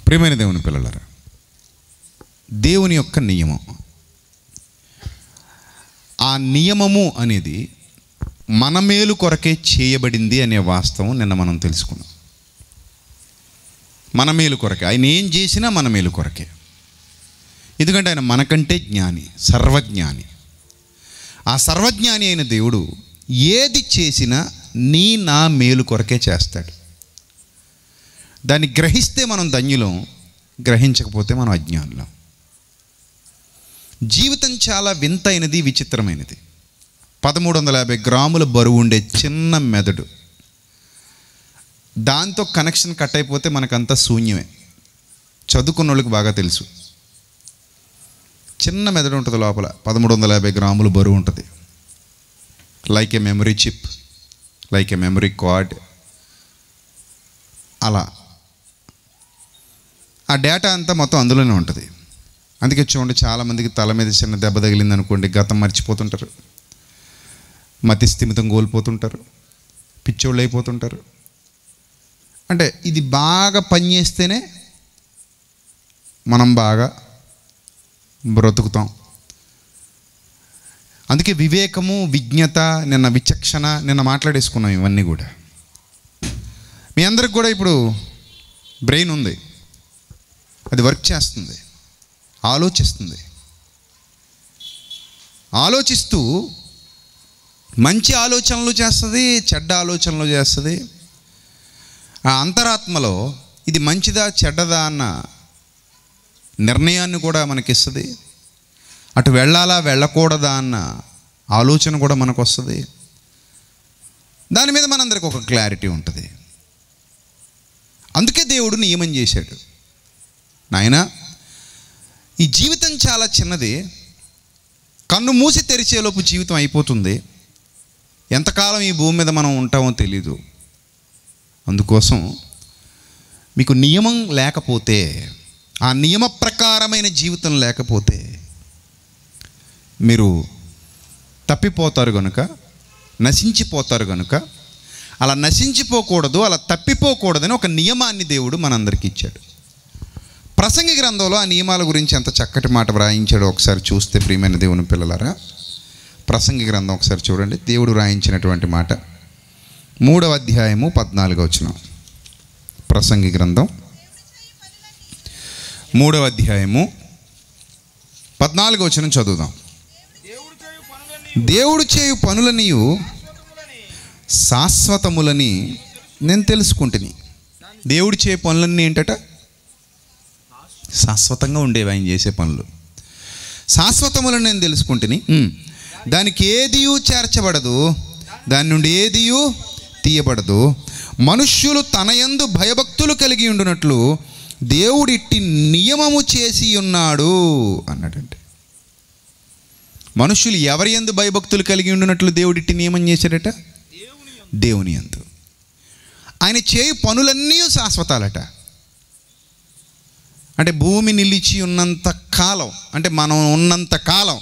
ప్రియమైన దేవుని పిల్లలారా, దేవుని యొక్క నియమం, ఆ నియమము అనేది మన మేలు కొరకే చేయబడింది అనే వాస్తవం నిన్న మనం తెలుసుకున్నాం. మన మేలు కొరకే, ఆయన ఏం చేసినా మన మేలు కొరకే. ఎందుకంటే ఆయన మనకంటే జ్ఞాని, సర్వజ్ఞాని. ఆ సర్వజ్ఞాని అయిన దేవుడు ఏది చేసినా నా మేలు కొరకే చేస్తాడు. దాన్ని గ్రహిస్తే మనం ధన్యులం, గ్రహించకపోతే మనం అజ్ఞానులం. జీవితం చాలా వింతైనది, విచిత్రమైనది. 1350 గ్రాముల బరువు ఉండే చిన్న మెదడు, దాంతో కనెక్షన్ కట్ అయిపోతే మనకంతా శూన్యమే. చదువుకున్న వాళ్ళకి బాగా తెలుసు. చిన్న మెదడు ఉంటుంది లోపల, 1350 గ్రాముల బరువు ఉంటుంది. Like a memory chip, like a memory card. అలా ఆ డేటా అంతా మొత్తం అందులోనే ఉంటుంది. అందుకే చూడండి, చాలామందికి తల మీద చిన్న దెబ్బ తగిలింది అనుకోండి, గతం మర్చిపోతుంటారు, మతి స్థిమితం కోల్పోతుంటారు, పిచ్చోళ్ళు అయిపోతుంటారు. అంటే ఇది బాగా పనిచేస్తేనే మనం బాగా బ్రతుకుతాం. అందుకే వివేకము, విజ్ఞత, విచక్షణ నిన్న మాట్లాడేసుకున్నాం. ఇవన్నీ కూడా మీ అందరికి కూడా ఇప్పుడు బ్రెయిన్ ఉంది, అది వర్క్ చేస్తుంది, ఆలోచిస్తుంది. ఆలోచిస్తూ మంచి ఆలోచనలు చేస్తుంది, చెడ్డ ఆలోచనలు చేస్తుంది. ఆ అంతరాత్మలో ఇది మంచిదా చెడ్డదా అన్న నిర్ణయాన్ని కూడా మనకిస్తుంది. అటు వెళ్ళాలా వెళ్ళకూడదా అన్న ఆలోచన కూడా మనకు వస్తుంది. దాని మీద మనందరికి ఒక క్లారిటీ ఉంటుంది. అందుకే దేవుడు నియమం చేశాడు. నాయనా, ఈ జీవితం చాలా చిన్నది, కన్ను మూసి తెరిచేలోపు జీవితం అయిపోతుంది. ఎంతకాలం ఈ భూమి మీద మనం ఉంటామో తెలీదు. అందుకోసం మీకు నియమం లేకపోతే, ఆ నియమ ప్రకారమైన జీవితం లేకపోతే మీరు తప్పిపోతారు కనుక, నశించిపోతారు కనుక, అలా నశించిపోకూడదు, అలా తప్పిపోకూడదని ఒక నియమాన్ని దేవుడు మనందరికీ ఇచ్చాడు. ప్రసంగి గ్రంథంలో ఆ నియమాల గురించి ఎంత చక్కటి మాట వ్రాయించాడో ఒకసారి చూస్తే, ప్రియమైన దేవుని పిల్లలారా, ప్రసంగి గ్రంథం ఒకసారి చూడండి. దేవుడు వ్రాయించినటువంటి మాట 3వ అధ్యాయము 14వ వచనం. ప్రసంగి గ్రంథం 3వ అధ్యాయము 14వ వచనం చదువుదాం. దేవుడు చేయు పనులనియు శాశ్వతములని నేను తెలుసుకుంటుని. దేవుడు చేయు పనులన్నీ ఏంటట? శాశ్వతంగా ఉండేవి ఆయన చేసే పనులు. శాశ్వతములను నేను తెలుసుకుంటుని, దానికి ఏదియు చేర్చబడదు, దాని నుండి ఏదియు తీయబడదు. మనుష్యులు తన యందు భయభక్తులు కలిగి ఉండునట్లు దేవుడు ఇట్టి నియమము చేసి ఉన్నాడు అన్నాడంటే, మనుష్యులు ఎవరి యందు భయభక్తులు కలిగి ఉండునట్లు దేవుడు ఇట్టి నియమం చేశాడట? దేవుని యందు. ఆయన చేయు పనులన్నీ శాశ్వతాలట. అంటే భూమి నిలిచి ఉన్నంత కాలం, అంటే మనం ఉన్నంత కాలం,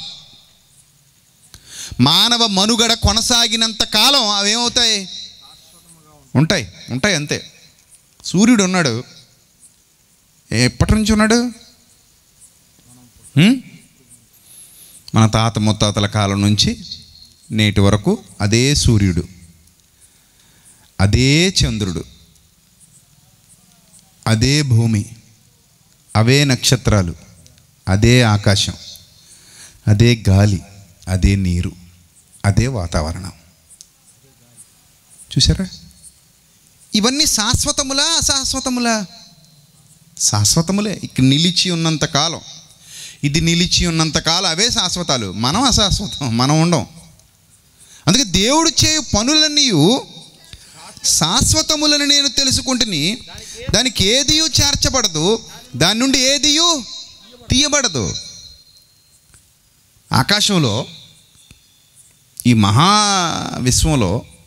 మానవ మనుగడ కొనసాగినంత కాలం అవేమవుతాయి? ఉంటాయి, ఉంటాయి, అంతే. సూర్యుడు ఉన్నాడు, ఎప్పటి నుంచి ఉన్నాడు? మన తాత ముత్తాతల కాలం నుంచి నేటి వరకు అదే సూర్యుడు, అదే చంద్రుడు, అదే భూమి, అవే నక్షత్రాలు, అదే ఆకాశం, అదే గాలి, అదే నీరు, అదే వాతావరణం. చూసారా? ఇవన్నీ శాశ్వతములా అశాశ్వతములా? శాశ్వతములే. ఇక నిలిచి ఉన్నంత కాలం, ఇది నిలిచి ఉన్నంత కాలం అవే శాశ్వతాలు. మనం అశాశ్వతం, మనం ఉండం. అందుకే దేవుడు చేయు పనులన్నీ శాశ్వతములని నేను తెలుసుకుంటుని, దానికి ఏదియు చేర్చబడదు, దాని నుండి ఏదియు తీయబడదు. ఆకాశంలో, ఈ మహా విశ్వంలో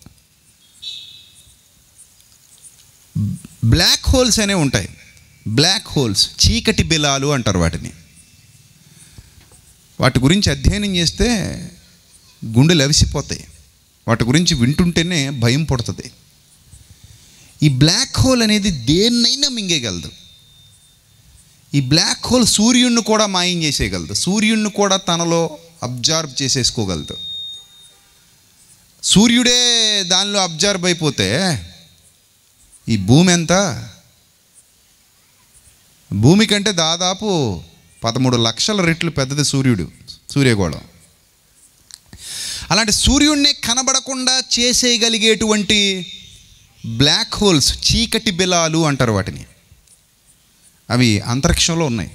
బ్లాక్ హోల్స్ అనేవి ఉంటాయి. బ్లాక్ హోల్స్, చీకటి బిలాలు అంటారు వాటిని. వాటి గురించి అధ్యయనం చేస్తే గుండెలు అవిసిపోతాయి. వాటి గురించి వింటుంటేనే భయం పుడుతుంది. ఈ బ్లాక్ హోల్ అనేది దేన్నైనా మింగేయగలదు. ఈ బ్లాక్ హోల్ సూర్యుడిని కూడా మాయం చేసేయగలదు, సూర్యుడిని కూడా తనలో అబ్జర్వ్ చేసేసుకోగలదు. సూర్యుడే దానిలో అబ్జర్వ్ అయిపోతే ఈ భూమి ఎంత, భూమి కంటే దాదాపు 13 లక్షల రెట్లు పెద్దది సూర్యగోళం. అలాంటి సూర్యుడిని కనబడకుండా చేసేయగలిగేటువంటి బ్లాక్ హోల్స్, చీకటి బిలాలు అంటారు వాటిని, అవి అంతరిక్షంలో ఉన్నాయి.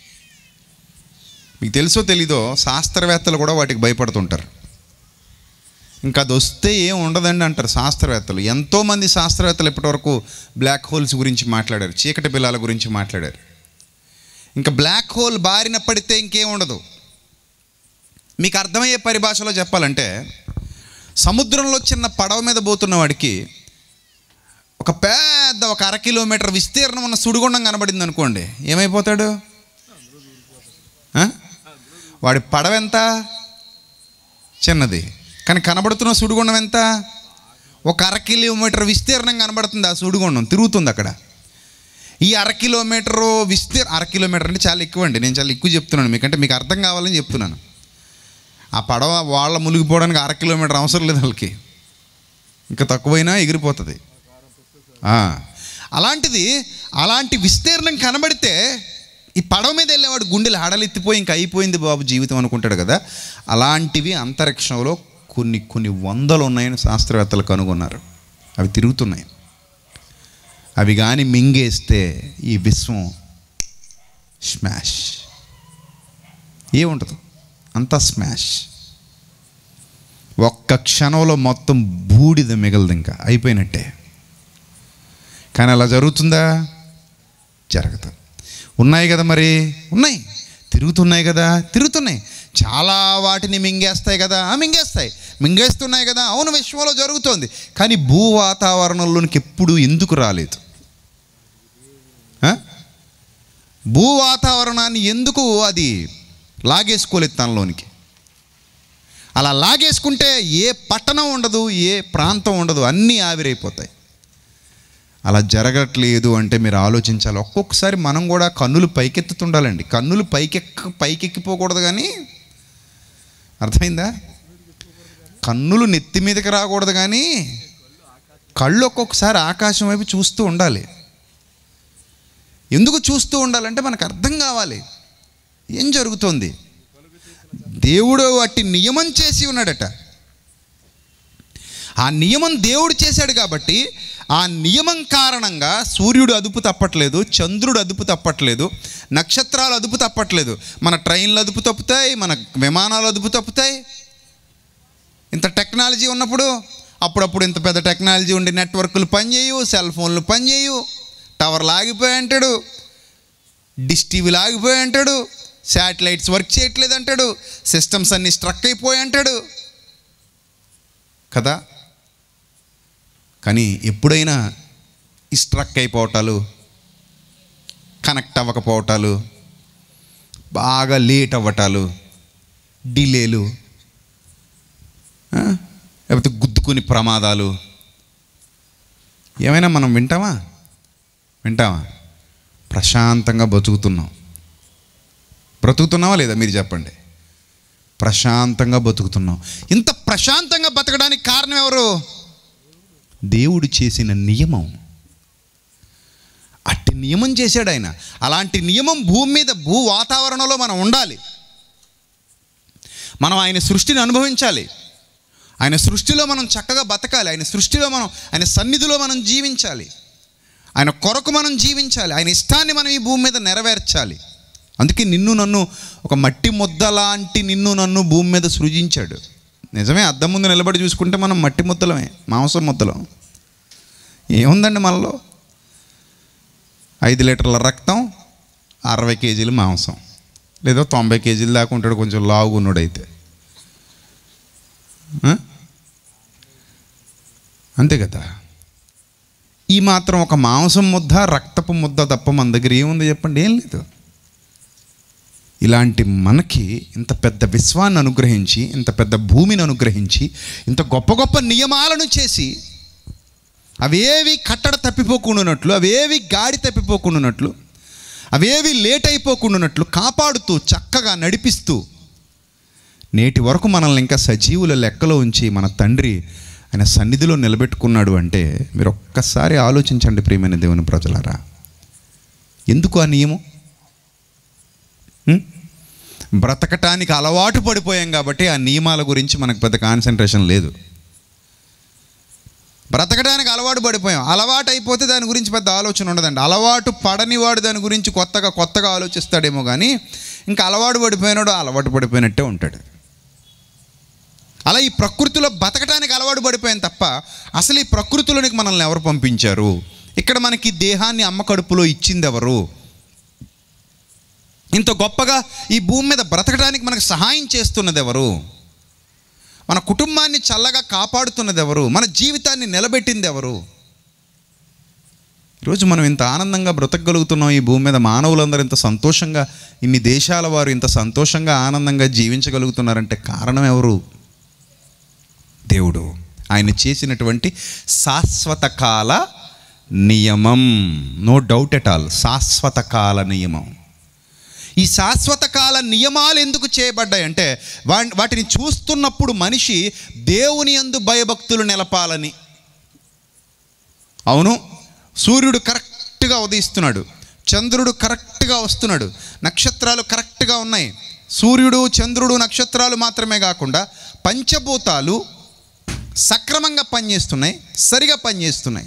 మీకు తెలుసో తెలీదో శాస్త్రవేత్తలు కూడా వాటికి భయపడుతుంటారు. ఇంకా అది వస్తే ఏం ఉండదండి అంటారు శాస్త్రవేత్తలు. ఎంతోమంది శాస్త్రవేత్తలు ఇప్పటివరకు బ్లాక్ హోల్స్ గురించి మాట్లాడారు, చీకటి బిలాల గురించి మాట్లాడారు. ఇంకా బ్లాక్ హోల్ బారిన పడితే ఇంకేం ఉండదు. మీకు అర్థమయ్యే పరిభాషలో చెప్పాలంటే, సముద్రంలో చిన్న పడవ మీద పోతున్న వాడికి ఒక పెద్ద 1/2 కిలోమీటర్ విస్తీర్ణం ఉన్న సుడిగుండం కనబడింది అనుకోండి, ఏమైపోతాడు? వాడి పడవ ఎంత చిన్నది, కానీ కనబడుతున్న సుడిగుండం ఎంత? 1/2 కిలోమీటర్ విస్తీర్ణం కనబడుతుంది. ఆ సుడిగుండం తిరుగుతుంది అక్కడ. ఈ 1/2 కిలోమీటరు 1/2 కిలోమీటర్ అంటే చాలా ఎక్కువ అండి, నేను చాలా ఎక్కువ చెప్తున్నాను మీకంటే మీకు అర్థం కావాలని చెప్తున్నాను. ఆ పడవ వాళ్ళ మునిగిపోవడానికి 1/2 కిలోమీటర్ అవసరం లేదు వాళ్ళకి, ఇంకా తక్కువైనా ఎగిరిపోతుంది. అలాంటిది, అలాంటి విస్తీర్ణం కనబడితే ఈ పడవ మీద వెళ్ళేవాడు గుండెలు హడలెత్తిపోయి ఇంకా అయిపోయింది బాబు జీవితం అనుకుంటాడు కదా. అలాంటివి అంతరిక్షంలో కొన్ని వందలు ఉన్నాయని శాస్త్రవేత్తలు కనుగొన్నారు. అవి తిరుగుతున్నాయి. అవి కానీ మింగేస్తే ఈ విశ్వం స్మాష్, ఏముంటుంది అంతా స్మాష్. ఒక్క క్షణంలో మొత్తం బూడిద మిగలదు, ఇంకా అయిపోయినట్టే. కానీ అలా జరుగుతుందా? జరగదు. ఉన్నాయి కదా, మరి ఉన్నాయి, తిరుగుతున్నాయి కదా, తిరుగుతున్నాయి. చాలా వాటిని మింగేస్తాయి కదా, మింగేస్తున్నాయి కదా, అవును విశ్వంలో జరుగుతోంది. కానీ భూ వాతావరణంలోనికి ఎప్పుడు ఎందుకు రాలేదు? భూ వాతావరణాన్ని ఎందుకు అది లాగేసుకోలేదు తనలోనికి? అలా లాగేసుకుంటే ఏ పట్టణం ఉండదు, ఏ ప్రాంతం ఉండదు, అన్నీ ఆవిరైపోతాయి. అలా జరగట్లేదు అంటే మీరు ఆలోచించాలి. ఒక్కొక్కసారి మనం కూడా కన్నులు పైకెత్తుతుండాలండి. కన్నులు పైకెక్కిపోకూడదు, కానీ అర్థమైందా? కన్నులు నెత్తి మీదకి రాకూడదు, కానీ కళ్ళు ఒక్కొక్కసారి ఆకాశం వైపు చూస్తూ ఉండాలి. ఎందుకు చూస్తూ ఉండాలంటే మనకు అర్థం కావాలి ఏం జరుగుతోంది. దేవుడు వాటి నియమం చేసి ఉన్నాడట. ఆ నియమం దేవుడు చేశాడు కాబట్టి ఆ నియమం కారణంగా సూర్యుడు అదుపు తప్పట్లేదు, చంద్రుడు అదుపు తప్పట్లేదు, నక్షత్రాలు అదుపు తప్పట్లేదు. మన ట్రైన్లు అదుపు తప్పుతాయి, మన విమానాలు అదుపు తప్పుతాయి. ఇంత టెక్నాలజీ ఉన్నప్పుడు, అప్పుడప్పుడు ఇంత పెద్ద టెక్నాలజీ ఉండి నెట్వర్క్లు పనిచేయవు, సెల్ ఫోన్లు పనిచేయవు, టవర్లు ఆగిపోయి అంటాడు, డిష్ టీవీలు ఆగిపోయి అంటాడు, శాటిలైట్స్ వర్క్ చేయట్లేదు అంటాడు, సిస్టమ్స్ అన్నీ స్ట్రక్ అయిపోయి అంటాడు కదా. కానీ ఎప్పుడైనా ఈ స్ట్రక్ అయిపోవటాలు, కనెక్ట్ అవ్వకపోవటాలు, బాగా లేట్ అవ్వటాలు, డిలేలు, లేకపోతే గుద్దుకుని ప్రమాదాలు ఏమైనా మనం వింటామా? ప్రశాంతంగా బ్రతుకుతున్నావా లేదా మీరు చెప్పండి? ప్రశాంతంగా బతుకుతున్నాం. ఇంత ప్రశాంతంగా బతకడానికి కారణం ఎవరు? దేవుడు చేసిన నియమం. అట్టి నియమం చేశాడు ఆయన. అలాంటి నియమం భూమి మీద, భూ వాతావరణంలో మనం ఉండాలి. మనం ఆయన సృష్టిని అనుభవించాలి. ఆయన సృష్టిలో మనం చక్కగా బతకాలి. ఆయన సృష్టిలో మనం, ఆయన సన్నిధిలో మనం జీవించాలి. ఆయన కొరకు మనం జీవించాలి. ఆయన ఇష్టాన్ని మనం ఈ భూమి మీద నెరవేర్చాలి. అందుకే నిన్ను నన్ను, ఒక మట్టి ముద్ద లాంటి నిన్ను నన్ను భూమి మీద సృజించాడు. నిజమే, అద్దం ముందు నిలబడి చూసుకుంటే మనం మట్టి ముద్దలమే, మాంసం ముద్దలం. ఏముందండి మనలో? 5 లీటర్ల రక్తం, 60 కేజీలు మాంసం, లేదా 90 కేజీలు దాకా ఉంటాడు కొంచెం లావుగున్నాడైతే. అంతే కదా. ఈ మాత్రం ఒక మాంసం ముద్ద, రక్తపు ముద్ద తప్ప మన దగ్గర ఏముంది చెప్పండి? ఏం లేదు. ఇలాంటి మనకి ఇంత పెద్ద విశ్వాన్ని అనుగ్రహించి, ఇంత పెద్ద భూమిని అనుగ్రహించి, ఇంత గొప్ప గొప్ప నియమాలను చేసి, అవేవి కట్టడ తప్పిపోకుండానట్లు, అవేవి గాడి తప్పిపోకుండానట్లు, అవేవి లేట్ అయిపోకుండానట్లు కాపాడుతూ చక్కగా నడిపిస్తూ నేటి వరకు మనల్ని ఇంకా సజీవుల లెక్కలో ఉంచి మన తండ్రి ఆయన సన్నిధిలో నిలబెట్టుకున్నాడు అంటే మీరు ఒక్కసారి ఆలోచించండి ప్రియమైన దేవుని ప్రజలారా. ఎందుకు ఆ నియమం? బ్రతకటానికి అలవాటు పడిపోయాం కాబట్టి ఆ నియమాల గురించి మనకు పెద్ద కాన్సన్ట్రేషన్ లేదు. బ్రతకడానికి అలవాటు పడిపోయాం. అలవాటు అయిపోతే దాని గురించి పెద్ద ఆలోచన ఉండదండి. అలవాటు పడనివాడు దాని గురించి కొత్తగా ఆలోచిస్తాడేమో కానీ ఇంకా అలవాటు పడిపోయినాడు అలవాటు పడిపోయినట్టే ఉంటాడు. అలా ఈ ప్రకృతిలో బతకటానికి అలవాటు పడిపోయాం తప్ప అసలు ఈ ప్రకృతిలోనికి మనల్ని ఎవరు పంపించారు? ఇక్కడ మనకి దేహాన్ని అమ్మ కడుపులో ఇచ్చింది ఎవరు? ఇంత గొప్పగా ఈ భూమి మీద బ్రతకడానికి మనకు సహాయం చేస్తున్నది ఎవరు? మన కుటుంబాన్ని చల్లగా కాపాడుతున్నది ఎవరు? మన జీవితాన్ని నిలబెట్టింది ఎవరు? ఈరోజు మనం ఇంత ఆనందంగా బ్రతకగలుగుతున్నాం ఈ భూమి మీద. మానవులందరూ ఇంత సంతోషంగా, ఇన్ని దేశాల వారు ఇంత సంతోషంగా ఆనందంగా జీవించగలుగుతున్నారంటే కారణం ఎవరు? దేవుడు. ఆయన చేసినటువంటి శాశ్వత కాల నియమం. నో డౌట్ ఎట్ ఆల్, శాశ్వత కాల నియమం. ఈ శాశ్వత కాల నియమాలు ఎందుకు చేయబడ్డాయి అంటే వాటిని చూస్తున్నప్పుడు మనిషి దేవుని యందు భయభక్తులు నిలపాలని. అవును, సూర్యుడు కరెక్ట్గా ఉదయిస్తున్నాడు, చంద్రుడు కరెక్ట్గా వస్తున్నాడు, నక్షత్రాలు కరెక్ట్గా ఉన్నాయి. సూర్యుడు, చంద్రుడు, నక్షత్రాలు మాత్రమే కాకుండా పంచభూతాలు సక్రమంగా పనిచేస్తున్నాయి, సరిగా పనిచేస్తున్నాయి.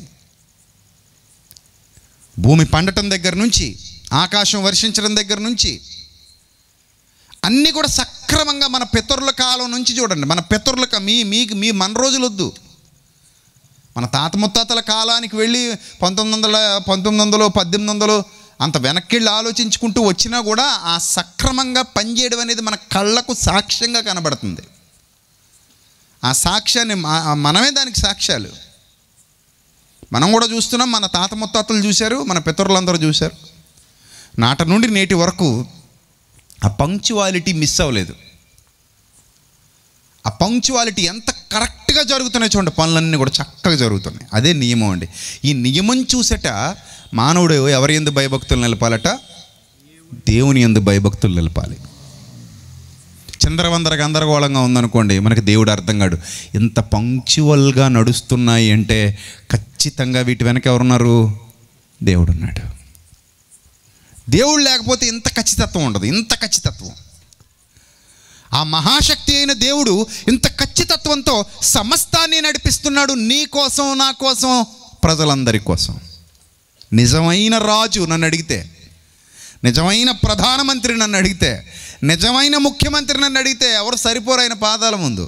భూమి పండటం దగ్గర నుంచి, ఆకాశం వర్షించడం దగ్గర నుంచి అన్నీ కూడా సక్రమంగా మన పితరుల కాలం నుంచి చూడండి. మన పితరులకు మీ మన రోజులు వద్దు, మన తాత ముత్తాతల కాలానికి వెళ్ళి 1900, 1800 అంత వెనక్కిళ్ళు ఆలోచించుకుంటూ వచ్చినా కూడా ఆ సక్రమంగా పనిచేయడం అనేది మన కళ్ళకు సాక్ష్యంగా కనబడుతుంది. ఆ సాక్ష్యాన్ని మనమే దానికి సాక్ష్యాలు. మనం కూడా చూస్తున్నాం, మన తాత ముత్తాతలు చూశారు, మన పితరులందరూ చూశారు. నాటి నుండి నేటి వరకు ఆ పంక్చువాలిటీ మిస్ అవ్వలేదు. ఆ పంక్చువాలిటీ ఎంత కరెక్ట్గా జరుగుతున్నాయి చూడండి, పనులన్నీ కూడా చక్కగా జరుగుతున్నాయి. అదే నియమం అండి. ఈ నియమం చూసేట మానవుడు ఎవరి యందు భయభక్తులు నిలపాలట? దేవుని యందు భయభక్తులు నిలపాలి. చంద్రవందర గందరగోళంగా ఉందనుకోండి, మనకి దేవుడు అర్థం కాడు. ఇంత పంక్చువల్గా నడుస్తున్నాయి అంటే ఖచ్చితంగా వీటి వెనక ఎవరున్నారు? దేవుడు ఉన్నాడు. దేవుడు లేకపోతే ఇంత ఖచ్చితత్వం ఉండదు. ఇంత ఖచ్చితత్వం, ఆ మహాశక్తి అయిన దేవుడు ఇంత ఖచ్చితత్వంతో సమస్తాన్ని నడిపిస్తున్నాడు. నీ కోసం, నా కోసం, ప్రజలందరి కోసం. నిజమైన రాజు నన్ను అడిగితే, నిజమైన ప్రధానమంత్రి నన్ను అడిగితే, నిజమైన ముఖ్యమంత్రి నన్ను అడిగితే ఎవరు సరిపోరు ఆయన పాదాల ముందు.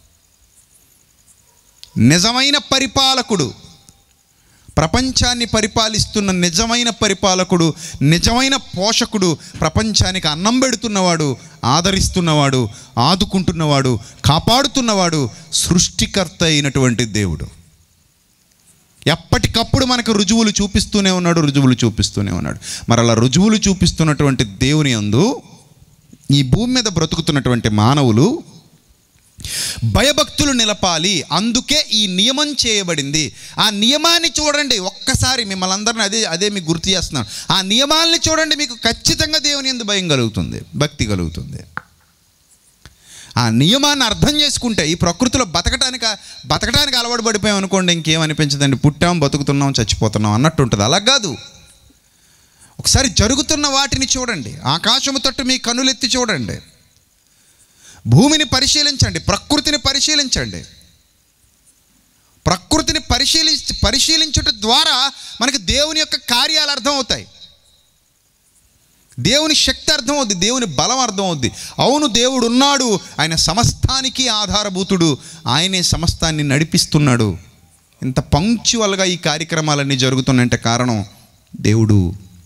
నిజమైన పరిపాలకుడు, ప్రపంచాన్ని పరిపాలిస్తున్న నిజమైన పరిపాలకుడు, నిజమైన పోషకుడు, ప్రపంచానికి అన్నం పెడుతున్నవాడు, ఆదరిస్తున్నవాడు, ఆదుకుంటున్నవాడు, కాపాడుతున్నవాడు, సృష్టికర్త అయినటువంటి దేవుడు ఎప్పటికప్పుడు మనకు రుజువులు చూపిస్తూనే ఉన్నాడు. మరి అలా రుజువులు చూపిస్తున్నటువంటి దేవుని యందు ఈ భూమి మీద బ్రతుకుతున్నటువంటి మానవులు భయభక్తులు నిలపాలి. అందుకే ఈ నియమం చేయబడింది. ఆ నియమాన్ని చూడండి ఒక్కసారి, మిమ్మల్ని అందరినీ అదే మీకు గుర్తు చేస్తున్నాను. ఆ నియమాల్ని చూడండి, మీకు ఖచ్చితంగా దేవుని యందు భయం కలుగుతుంది, భక్తి కలుగుతుంది. ఆ నియమాన్ని అర్థం చేసుకుంటే ఈ ప్రకృతిలో బతకటానికి అలవాటు పడిపోయాం అనుకోండి, ఇంకేమనిపించదండి. పుట్టాం, బతుకుతున్నాం, చచ్చిపోతున్నాం అన్నట్టు ఉంటుంది. అలా కాదు. ఒకసారి జరుగుతున్న వాటిని చూడండి, ఆకాశము తట్టు మీ కనులెత్తి చూడండి, భూమిని పరిశీలించండి, ప్రకృతిని పరిశీలించండి. ప్రకృతిని పరిశీలించుట ద్వారా మనకి దేవుని యొక్క కార్యాలు అర్థమవుతాయి, దేవుని శక్తి అర్థమవుద్ది, దేవుని బలం అర్థమవుద్ది. అవును, దేవుడు ఉన్నాడు, ఆయన సమస్తానికి ఆధారభూతుడు, ఆయనే సమస్తాన్ని నడిపిస్తున్నాడు. ఇంత పంక్చువల్గా ఈ కార్యక్రమాలన్నీ జరుగుతున్నాయంటే కారణం దేవుడు.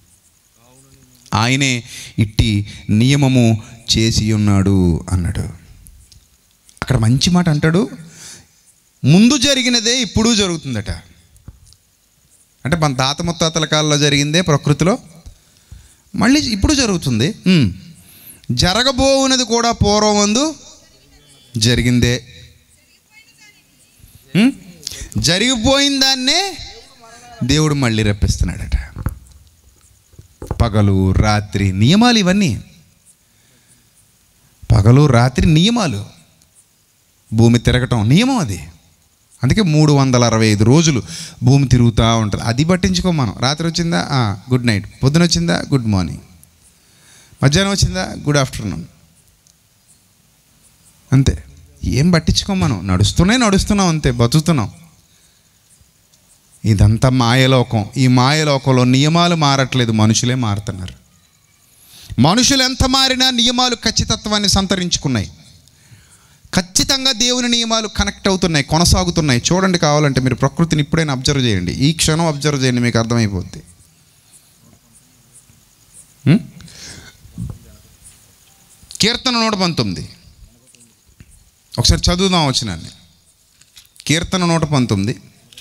ఆయనే ఇట్టి నియమము చేసి ఉన్నాడు అన్నాడు. అక్కడ మంచి మాట అంటాడు, ముందు జరిగినదే ఇప్పుడు జరుగుతుందట. అంటే మన తాత ముత్తాతల కాలంలో జరిగిందే ప్రకృతిలో మళ్ళీ ఇప్పుడు జరుగుతుంది. జరగబోవునది కూడా పూర్వమందు జరిగిందే. జరిగిపోయిన దాన్నే దేవుడు మళ్ళీ రప్పిస్తున్నాడట. పగలు రాత్రి నియమాలు, ఇవన్నీ పగలు రాత్రి నియమాలు. భూమి తిరగటం నియమం అది. అందుకే 365 రోజులు భూమి తిరుగుతూ ఉంటుంది. అది పట్టించుకో మనం. రాత్రి వచ్చిందా గుడ్ నైట్, పొద్దున వచ్చిందా గుడ్ మార్నింగ్, మధ్యాహ్నం వచ్చిందా గుడ్ ఆఫ్టర్నూన్, అంతే. ఏం పట్టించుకోం మనం. నడుస్తున్నాం అంతే, బతుకుతున్నాం. ఇదంతా మాయలోకం. ఈ మాయలోకంలో నియమాలు మారట్లేదు, మనుషులే మారుతున్నారు. మనుషులు ఎంత మారినా నియమాలు ఖచ్చితత్వాన్ని సంతరించుకున్నాయి. ఖచ్చితంగా దేవుని నియమాలు కనెక్ట్ అవుతున్నాయి, కొనసాగుతున్నాయి. చూడండి, కావాలంటే మీరు ప్రకృతిని ఇప్పుడైనా అబ్జర్వ్ చేయండి. ఈ క్షణం అబ్జర్వ్ చేయండి, మీకు అర్థమైపోద్ది. కీర్తన 119 ఒకసారి చదువుదాం వచనాన్ని. కీర్తన 119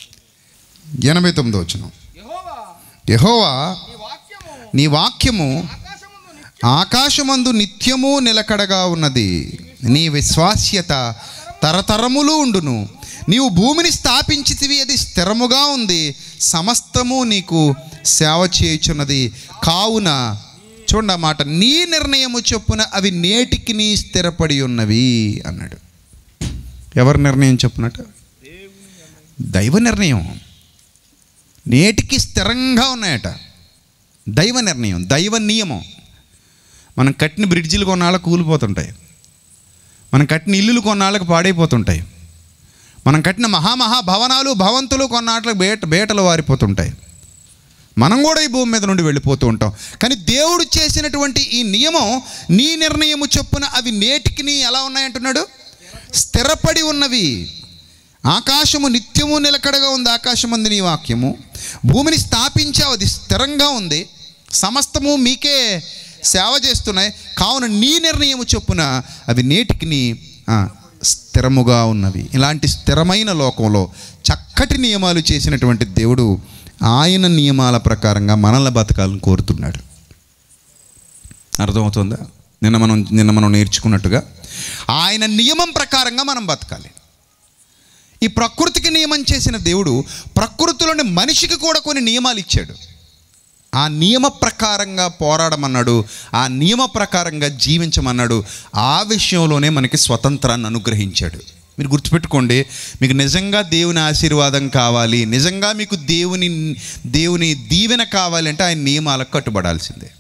89 వచనం. యెహోవా నీ వాక్యము ఆకాశమందు నిత్యము నిలకడగా ఉన్నది, నీ విశ్వాస్యత తరతరములు ఉండును. నీవు భూమిని స్థాపించితివి, అది స్థిరముగా ఉంది, సమస్తము నీకు సేవ చేయుచున్నది. కావున చూడండి ఆ మాట, నీ నిర్ణయము చొప్పున అవి నేటికి నీ స్థిరపడి ఉన్నవి అన్నాడు. ఎవరి నిర్ణయం చొప్పునట? దైవ నిర్ణయం. నేటికి స్థిరంగా ఉన్నాయట. దైవ నిర్ణయం, దైవ నియమం. మనం కట్టిన బ్రిడ్జిలు కొన్నాళ్ళకు కూలిపోతుంటాయి, మనం కట్టిన ఇల్లులు కొన్నాళ్ళకు పాడైపోతుంటాయి, మనం కట్టిన భవనాలు భవంతులు కొన్నాళ్ళకు బేటలు వారిపోతుంటాయి. మనం కూడా ఈ భూమి మీద నుండి వెళ్ళిపోతూ ఉంటాం. కానీ దేవుడు చేసినటువంటి ఈ నియమం, నీ నిర్ణయము చొప్పున అవి నేటికి నీ ఎలా ఉన్నాయంటున్నాడు? స్థిరపడి ఉన్నవి. ఆకాశము నిత్యము నిలకడగా ఉంది, ఆకాశమందు నీ వాక్యము. భూమిని స్థాపించావు, అది స్థిరంగా ఉంది, సమస్తము మీకే సేవ చేస్తున్నాయి. కావున నీ నిర్ణయము చొప్పున అవి నేటికి నీ స్థిరముగా ఉన్నవి. ఇలాంటి స్థిరమైన లోకంలో చక్కటి నియమాలు చేసినటువంటి దేవుడు ఆయన నియమాల ప్రకారంగా మనల్ని బతకాలని కోరుతున్నాడు. అర్థమవుతుందా? నిన్న మనం నేర్చుకున్నట్టుగా ఆయన నియమం ప్రకారంగా మనం బతకాలి. ఈ ప్రకృతికి నియమం చేసిన దేవుడు ప్రకృతిలోని మనిషికి కూడా కొన్ని నియమాలు ఇచ్చాడు. ఆ నియమ ప్రకారంగా పోరాడమన్నాడు, ఆ నియమ ప్రకారంగా జీవించమన్నాడు. ఆ విషయంలోనే మనకి స్వతంత్రాన్ని అనుగ్రహించాడు. మీరు గుర్తుపెట్టుకోండి, మీకు నిజంగా దేవుని ఆశీర్వాదం కావాలి, నిజంగా మీకు దేవుని దీవెన కావాలి అంటే ఆయన నియమాలకు కట్టుబడాల్సిందే.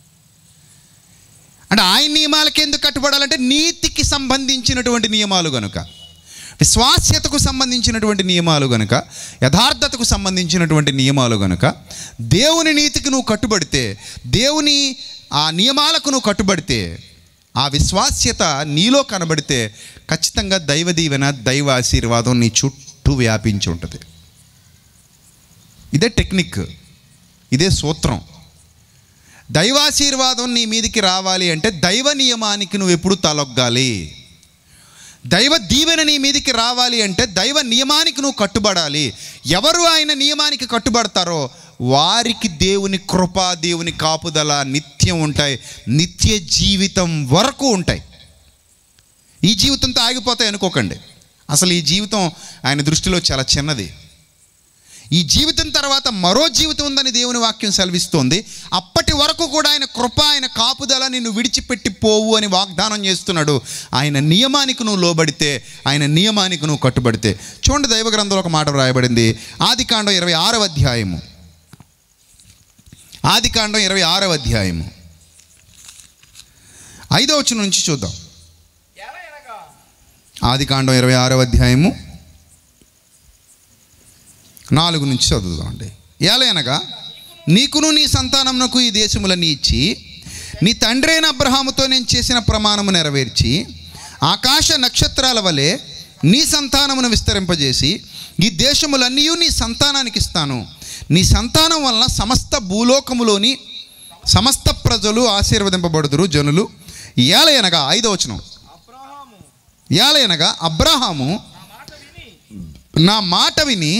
అంటే ఆయన నియమాలకి ఎందుకు కట్టుబడాలంటే నీతికి సంబంధించినటువంటి నియమాలు కనుక, విశ్వాస్యతకు సంబంధించినటువంటి నియమాలు కనుక, యథార్థతకు సంబంధించినటువంటి నియమాలు కనుక, దేవుని నీతికి నువ్వు కట్టుబడితే, దేవుని ఆ నియమాలకు నువ్వు కట్టుబడితే, ఆ విశ్వాస్యత నీలో కనబడితే ఖచ్చితంగా దైవ దీవెన, దైవ ఆశీర్వాదం నీ చుట్టూ వ్యాపించి ఉంటుంది. ఇదే టెక్నిక్, ఇదే సూత్రం. దైవాశీర్వాదం నీ మీదికి రావాలి అంటే దైవ నియమానికి నువ్వు ఎప్పుడు తలొగ్గాలి. దైవ దీవెన నీ మీదికి రావాలి అంటే దైవ నియమానికి నువ్వు కట్టుబడాలి. ఎవరు ఆయన నియమానికి కట్టుబడతారో వారికి దేవుని కృప, దేవుని కాపుదల నిత్యం ఉంటాయి, నిత్య జీవితం వరకు ఉంటాయి. ఈ జీవితంతో ఆగిపోతాయి అనుకోకండి. అసలు ఈ జీవితం ఆయన దృష్టిలో చాలా చిన్నది. ఈ జీవితం తర్వాత మరో జీవితం ఉందని దేవుని వాక్యం సెలవిస్తోంది. అప్పటి వరకు కూడా ఆయన కృప, ఆయన కాపుదల నిన్ను విడిచిపెట్టి పోవు అని వాగ్దానం చేస్తున్నాడు. ఆయన నియమానికి నువ్వు లోబడితే, ఆయన నియమానికి నువ్వు కట్టుబడితే. చూడండి, దైవ గ్రంథంలో ఒక మాట వ్రాయబడింది. ఆదికాండం 26వ అధ్యాయము. ఆదికాండం 26వ అధ్యాయము 5వ వచనం నుంచి చూద్దాం. ఆదికాండం 26వ అధ్యాయము 4 నుంచి చదువుదామండి. ఏలయనగా నీకును నీ సంతానమునకు ఈ దేశములన్నీ ఇచ్చి, నీ తండ్రి అయిన అబ్రహాముతో నేను చేసిన ప్రమాణము నెరవేర్చి, ఆకాశ నక్షత్రాల వలె నీ సంతానమును విస్తరింపజేసి, ఈ దేశములన్నీ నీ సంతానానికి ఇస్తాను. నీ సంతానం వలన సమస్త భూలోకములోని సమస్త ప్రజలు ఆశీర్వదింపబడుదురు. జనులు ఏలయనగా 5వ వచనం, ఏలయనగా అబ్రహాము నా మాట విని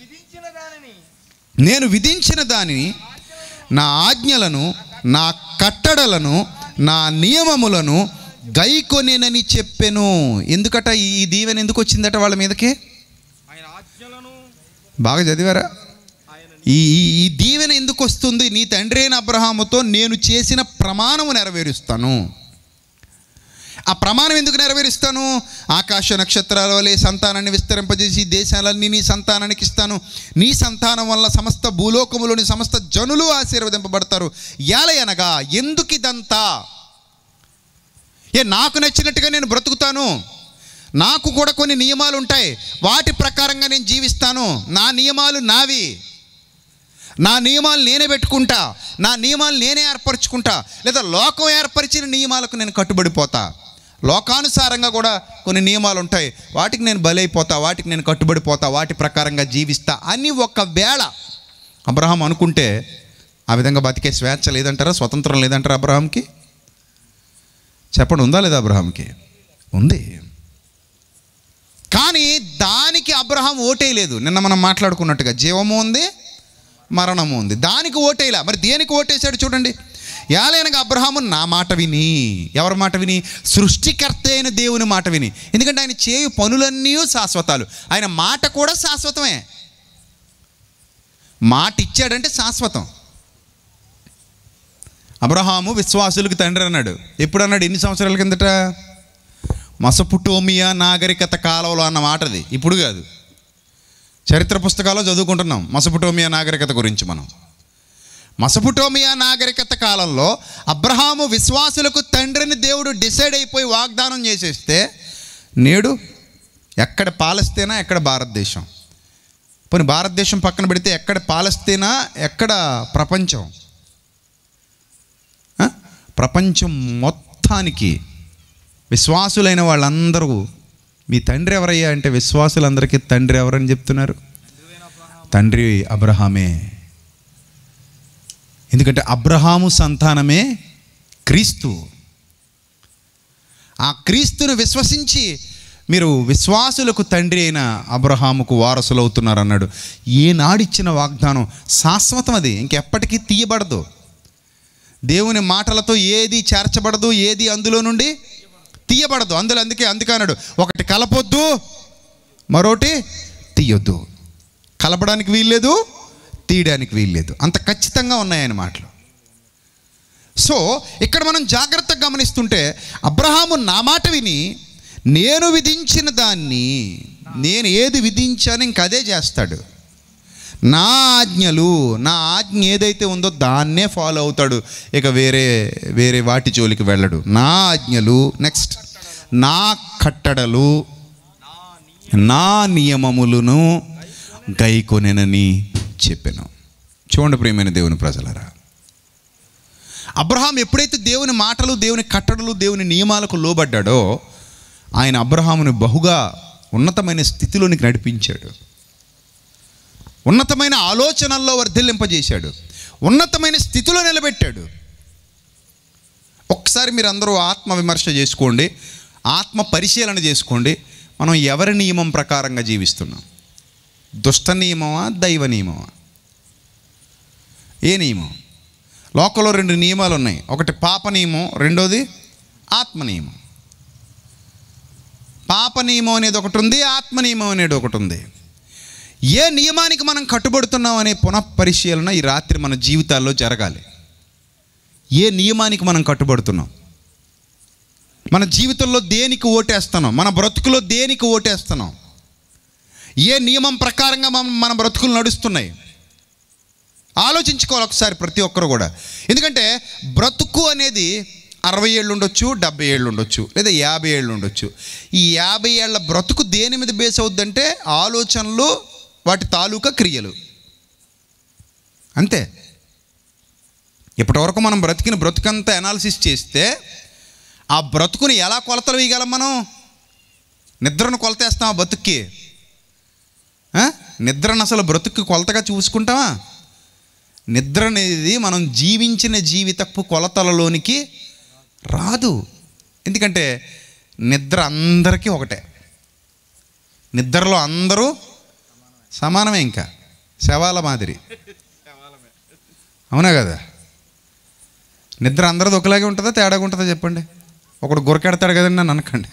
నేను విధించిన దానిని, నా ఆజ్ఞలను, నా కట్టడలను, నా నియమములను గైకొనేనని చెప్పెను. ఎందుకట ఈ దీవెన ఎందుకు వచ్చిందట వాళ్ళ మీదకి? బాగా చదివారా? ఈ దీవెన ఎందుకు వస్తుంది, నీ తండ్రి అయిన అబ్రహాముతో నేను చేసిన ప్రమాణము నెరవేరుస్తాను. ఆ ప్రమాణం ఎందుకు నెరవేరుస్తాను? ఆకాశ నక్షత్రాల వలె సంతానాన్ని విస్తరింపజేసి దేశాలన్నీ నీ సంతానానికి ఇస్తాను. నీ సంతానం వల్ల సమస్త భూలోకములోని సమస్త జనులు ఆశీర్వదింపబడతారు. ఏలయనగా ఎందుకు ఇదంతా? నాకు నచ్చినట్టుగా నేను బ్రతుకుతాను, నాకు కూడా కొన్ని నియమాలు ఉంటాయి, వాటి ప్రకారంగా నేను జీవిస్తాను. నా నియమాలు నావి, నా నియమాలు నేనే పెట్టుకుంటా, నా నియమాలు నేనే ఏర్పరచుకుంటా. లేదా లోకం ఏర్పరిచిన నియమాలకు నేను కట్టుబడిపోతా. లోకానుసారంగా కూడా కొన్ని నియమాలు ఉంటాయి, వాటికి నేను బలైపోతా, వాటికి నేను కట్టుబడిపోతా, వాటి ప్రకారంగా జీవిస్తా అని ఒకవేళ అబ్రహాం అనుకుంటే ఆ విధంగా బతికే స్వేచ్ఛ లేదంటారా? స్వతంత్రం లేదంటారా అబ్రహాంకి? చెప్పండి, ఉందా లేదా? అబ్రహాంకి ఉంది. కానీ దానికి అబ్రహాం ఓటేయలేదు. నిన్న మనం మాట్లాడుకున్నట్టుగా జీవము ఉంది, మరణము ఉంది, దానికి ఓటేయలే. మరి దేనికి ఓటేశాడు చూడండి. ఏలైనగా అబ్రహాము నా మాట విని. ఎవరి మాట విని? సృష్టికర్త అయిన దేవుని మాట విని. ఎందుకంటే ఆయన చేయు పనులన్నీ శాశ్వతాలు, ఆయన మాట కూడా శాశ్వతమే. మాట ఇచ్చాడంటే శాశ్వతం. అబ్రహాము విశ్వాసులకు తండ్రి అన్నాడు. ఎప్పుడు అన్నాడు? ఎన్ని సంవత్సరాల కిందట? మెసొపొటేమియా నాగరికత కాలంలో అన్న మాటది, ఇప్పుడు కాదు. చరిత్ర పుస్తకాల్లో చదువుకుంటున్నాం మెసొపొటేమియా నాగరికత గురించి. మనం మెసొపొటేమియా నాగరికత కాలంలో అబ్రహాము విశ్వాసులకు తండ్రిని దేవుడు డిసైడ్ అయిపోయి వాగ్దానం చేసేస్తే, నేడు ఎక్కడ పాలస్తీనా, ఎక్కడ భారతదేశం. పోనీ భారతదేశం పక్కన పెడితే ఎక్కడ పాలస్తీనా, ఎక్కడ ప్రపంచం? ప్రపంచం మొత్తానికి విశ్వాసులైన వాళ్ళందరూ మీ తండ్రి ఎవరయ్యా అంటే, విశ్వాసులందరికీ తండ్రి ఎవరని చెప్తున్నారు? తండ్రి అబ్రహామే. ఎందుకంటే అబ్రహాము సంతానమే క్రీస్తు. ఆ క్రీస్తును విశ్వసించి మీరు విశ్వాసులకు తండ్రి అయిన అబ్రహాముకు వారసులు అవుతున్నారు అన్నాడు. ఏనాడిచ్చిన వాగ్దానం శాశ్వతం, అది ఇంకెప్పటికీ తీయబడదు. దేవుని మాటలతో ఏది చేర్చబడదు, ఏది అందులో నుండి తీయబడదు. అందుకే అన్నాడు, ఒకటి కలపొద్దు, మరోటి తీయొద్దు. కలపడానికి వీల్లేదు, తీయడానికి వీల్లేదు. అంత ఖచ్చితంగా ఉన్నాయని మాటలు. సో ఇక్కడ మనం జాగ్రత్తగా గమనిస్తుంటే, అబ్రహాము నా మాట విని నేను విధించిన దాన్ని, నేను ఏది విధించాను ఇంక అదే చేస్తాడు. నా ఆజ్ఞలు, నా ఆజ్ఞ ఏదైతే ఉందో దాన్నే ఫాలో అవుతాడు. ఇక వేరే వాటి జోలికి వెళ్ళడు. నా ఆజ్ఞలు, నెక్స్ట్ నా కట్టడలు, నా నియమములను గైకొనెనని చెప్పాను. చూడండి ప్రియమైన దేవుని ప్రజలారా, అబ్రహాం ఎప్పుడైతే దేవుని మాటలు, దేవుని కట్టడలు, దేవుని నియమాలకు లోబడ్డాడో ఆయన అబ్రహాముని బహుగా ఉన్నతమైన స్థితిలోనికి నడిపించాడు. ఉన్నతమైన ఆలోచనల్లో వర్ధిల్లింపజేశాడు, ఉన్నతమైన స్థితిలో నిలబెట్టాడు. ఒక్కసారి మీరు అందరూ ఆత్మ విమర్శ చేసుకోండి, ఆత్మ పరిశీలన చేసుకోండి. మనం ఎవరి నియమం ప్రకారంగా జీవిస్తున్నాం? దుష్ట నియమమా, దైవ నియమమా? ఏ నియమం? లోకంలో రెండు నియమాలు ఉన్నాయి. ఒకటి పాప నియమం, రెండోది ఆత్మ నియమం. పాప నియమం అనేది ఒకటి ఉంది, ఆత్మ నియమం అనేది ఒకటి ఉంది. ఏ నియమానికి మనం కట్టుబడుతున్నాం అనే పునఃపరిశీలన ఈ రాత్రి మన జీవితాల్లో జరగాలి. ఏ నియమానికి మనం కట్టుబడుతున్నాం? మన జీవితంలో దేనికి ఓటేస్తున్నాం? మన బ్రతుకులో దేనికి ఓటేస్తున్నాం? ఏ నియమం ప్రకారంగా మన బ్రతుకులు నడుస్తున్నాయి? ఆలోచించుకోవాలి ఒకసారి ప్రతి ఒక్కరు కూడా. ఎందుకంటే బ్రతుకు అనేది 60 ఏళ్ళు ఉండొచ్చు, 70 ఏళ్ళు ఉండొచ్చు, లేదా 50 ఏళ్ళు ఉండొచ్చు. ఈ 50 ఏళ్ల బ్రతుకు దేని మీద బేస్ అవుద్దంటే ఆలోచనలు, వాటి తాలూకా క్రియలు, అంతే. ఇప్పటివరకు మనం బ్రతికిన బ్రతుకంతా అనాలిసిస్ చేస్తే ఆ బ్రతుకుని ఎలా కొలతలు వేయగలం? మనం నిద్రను కొలతేస్తాం ఆ బతుక్కి? నిద్రను అసలు బ్రతుక్కి కొలతగా చూసుకుంటామా? నిద్ర అనేది మనం జీవించిన జీవితపు కొలతలలోనికి రాదు. ఎందుకంటే నిద్ర అందరికీ ఒకటే. నిద్రలో అందరూ సమానమే, ఇంకా శవాల మాదిరి, అవునా కదా? నిద్ర అందరిది ఒకలాగే ఉంటుందా, తేడాగా ఉంటుందా చెప్పండి? ఒకడు గురకెడతాడు కదండి నన్ను అనకండి.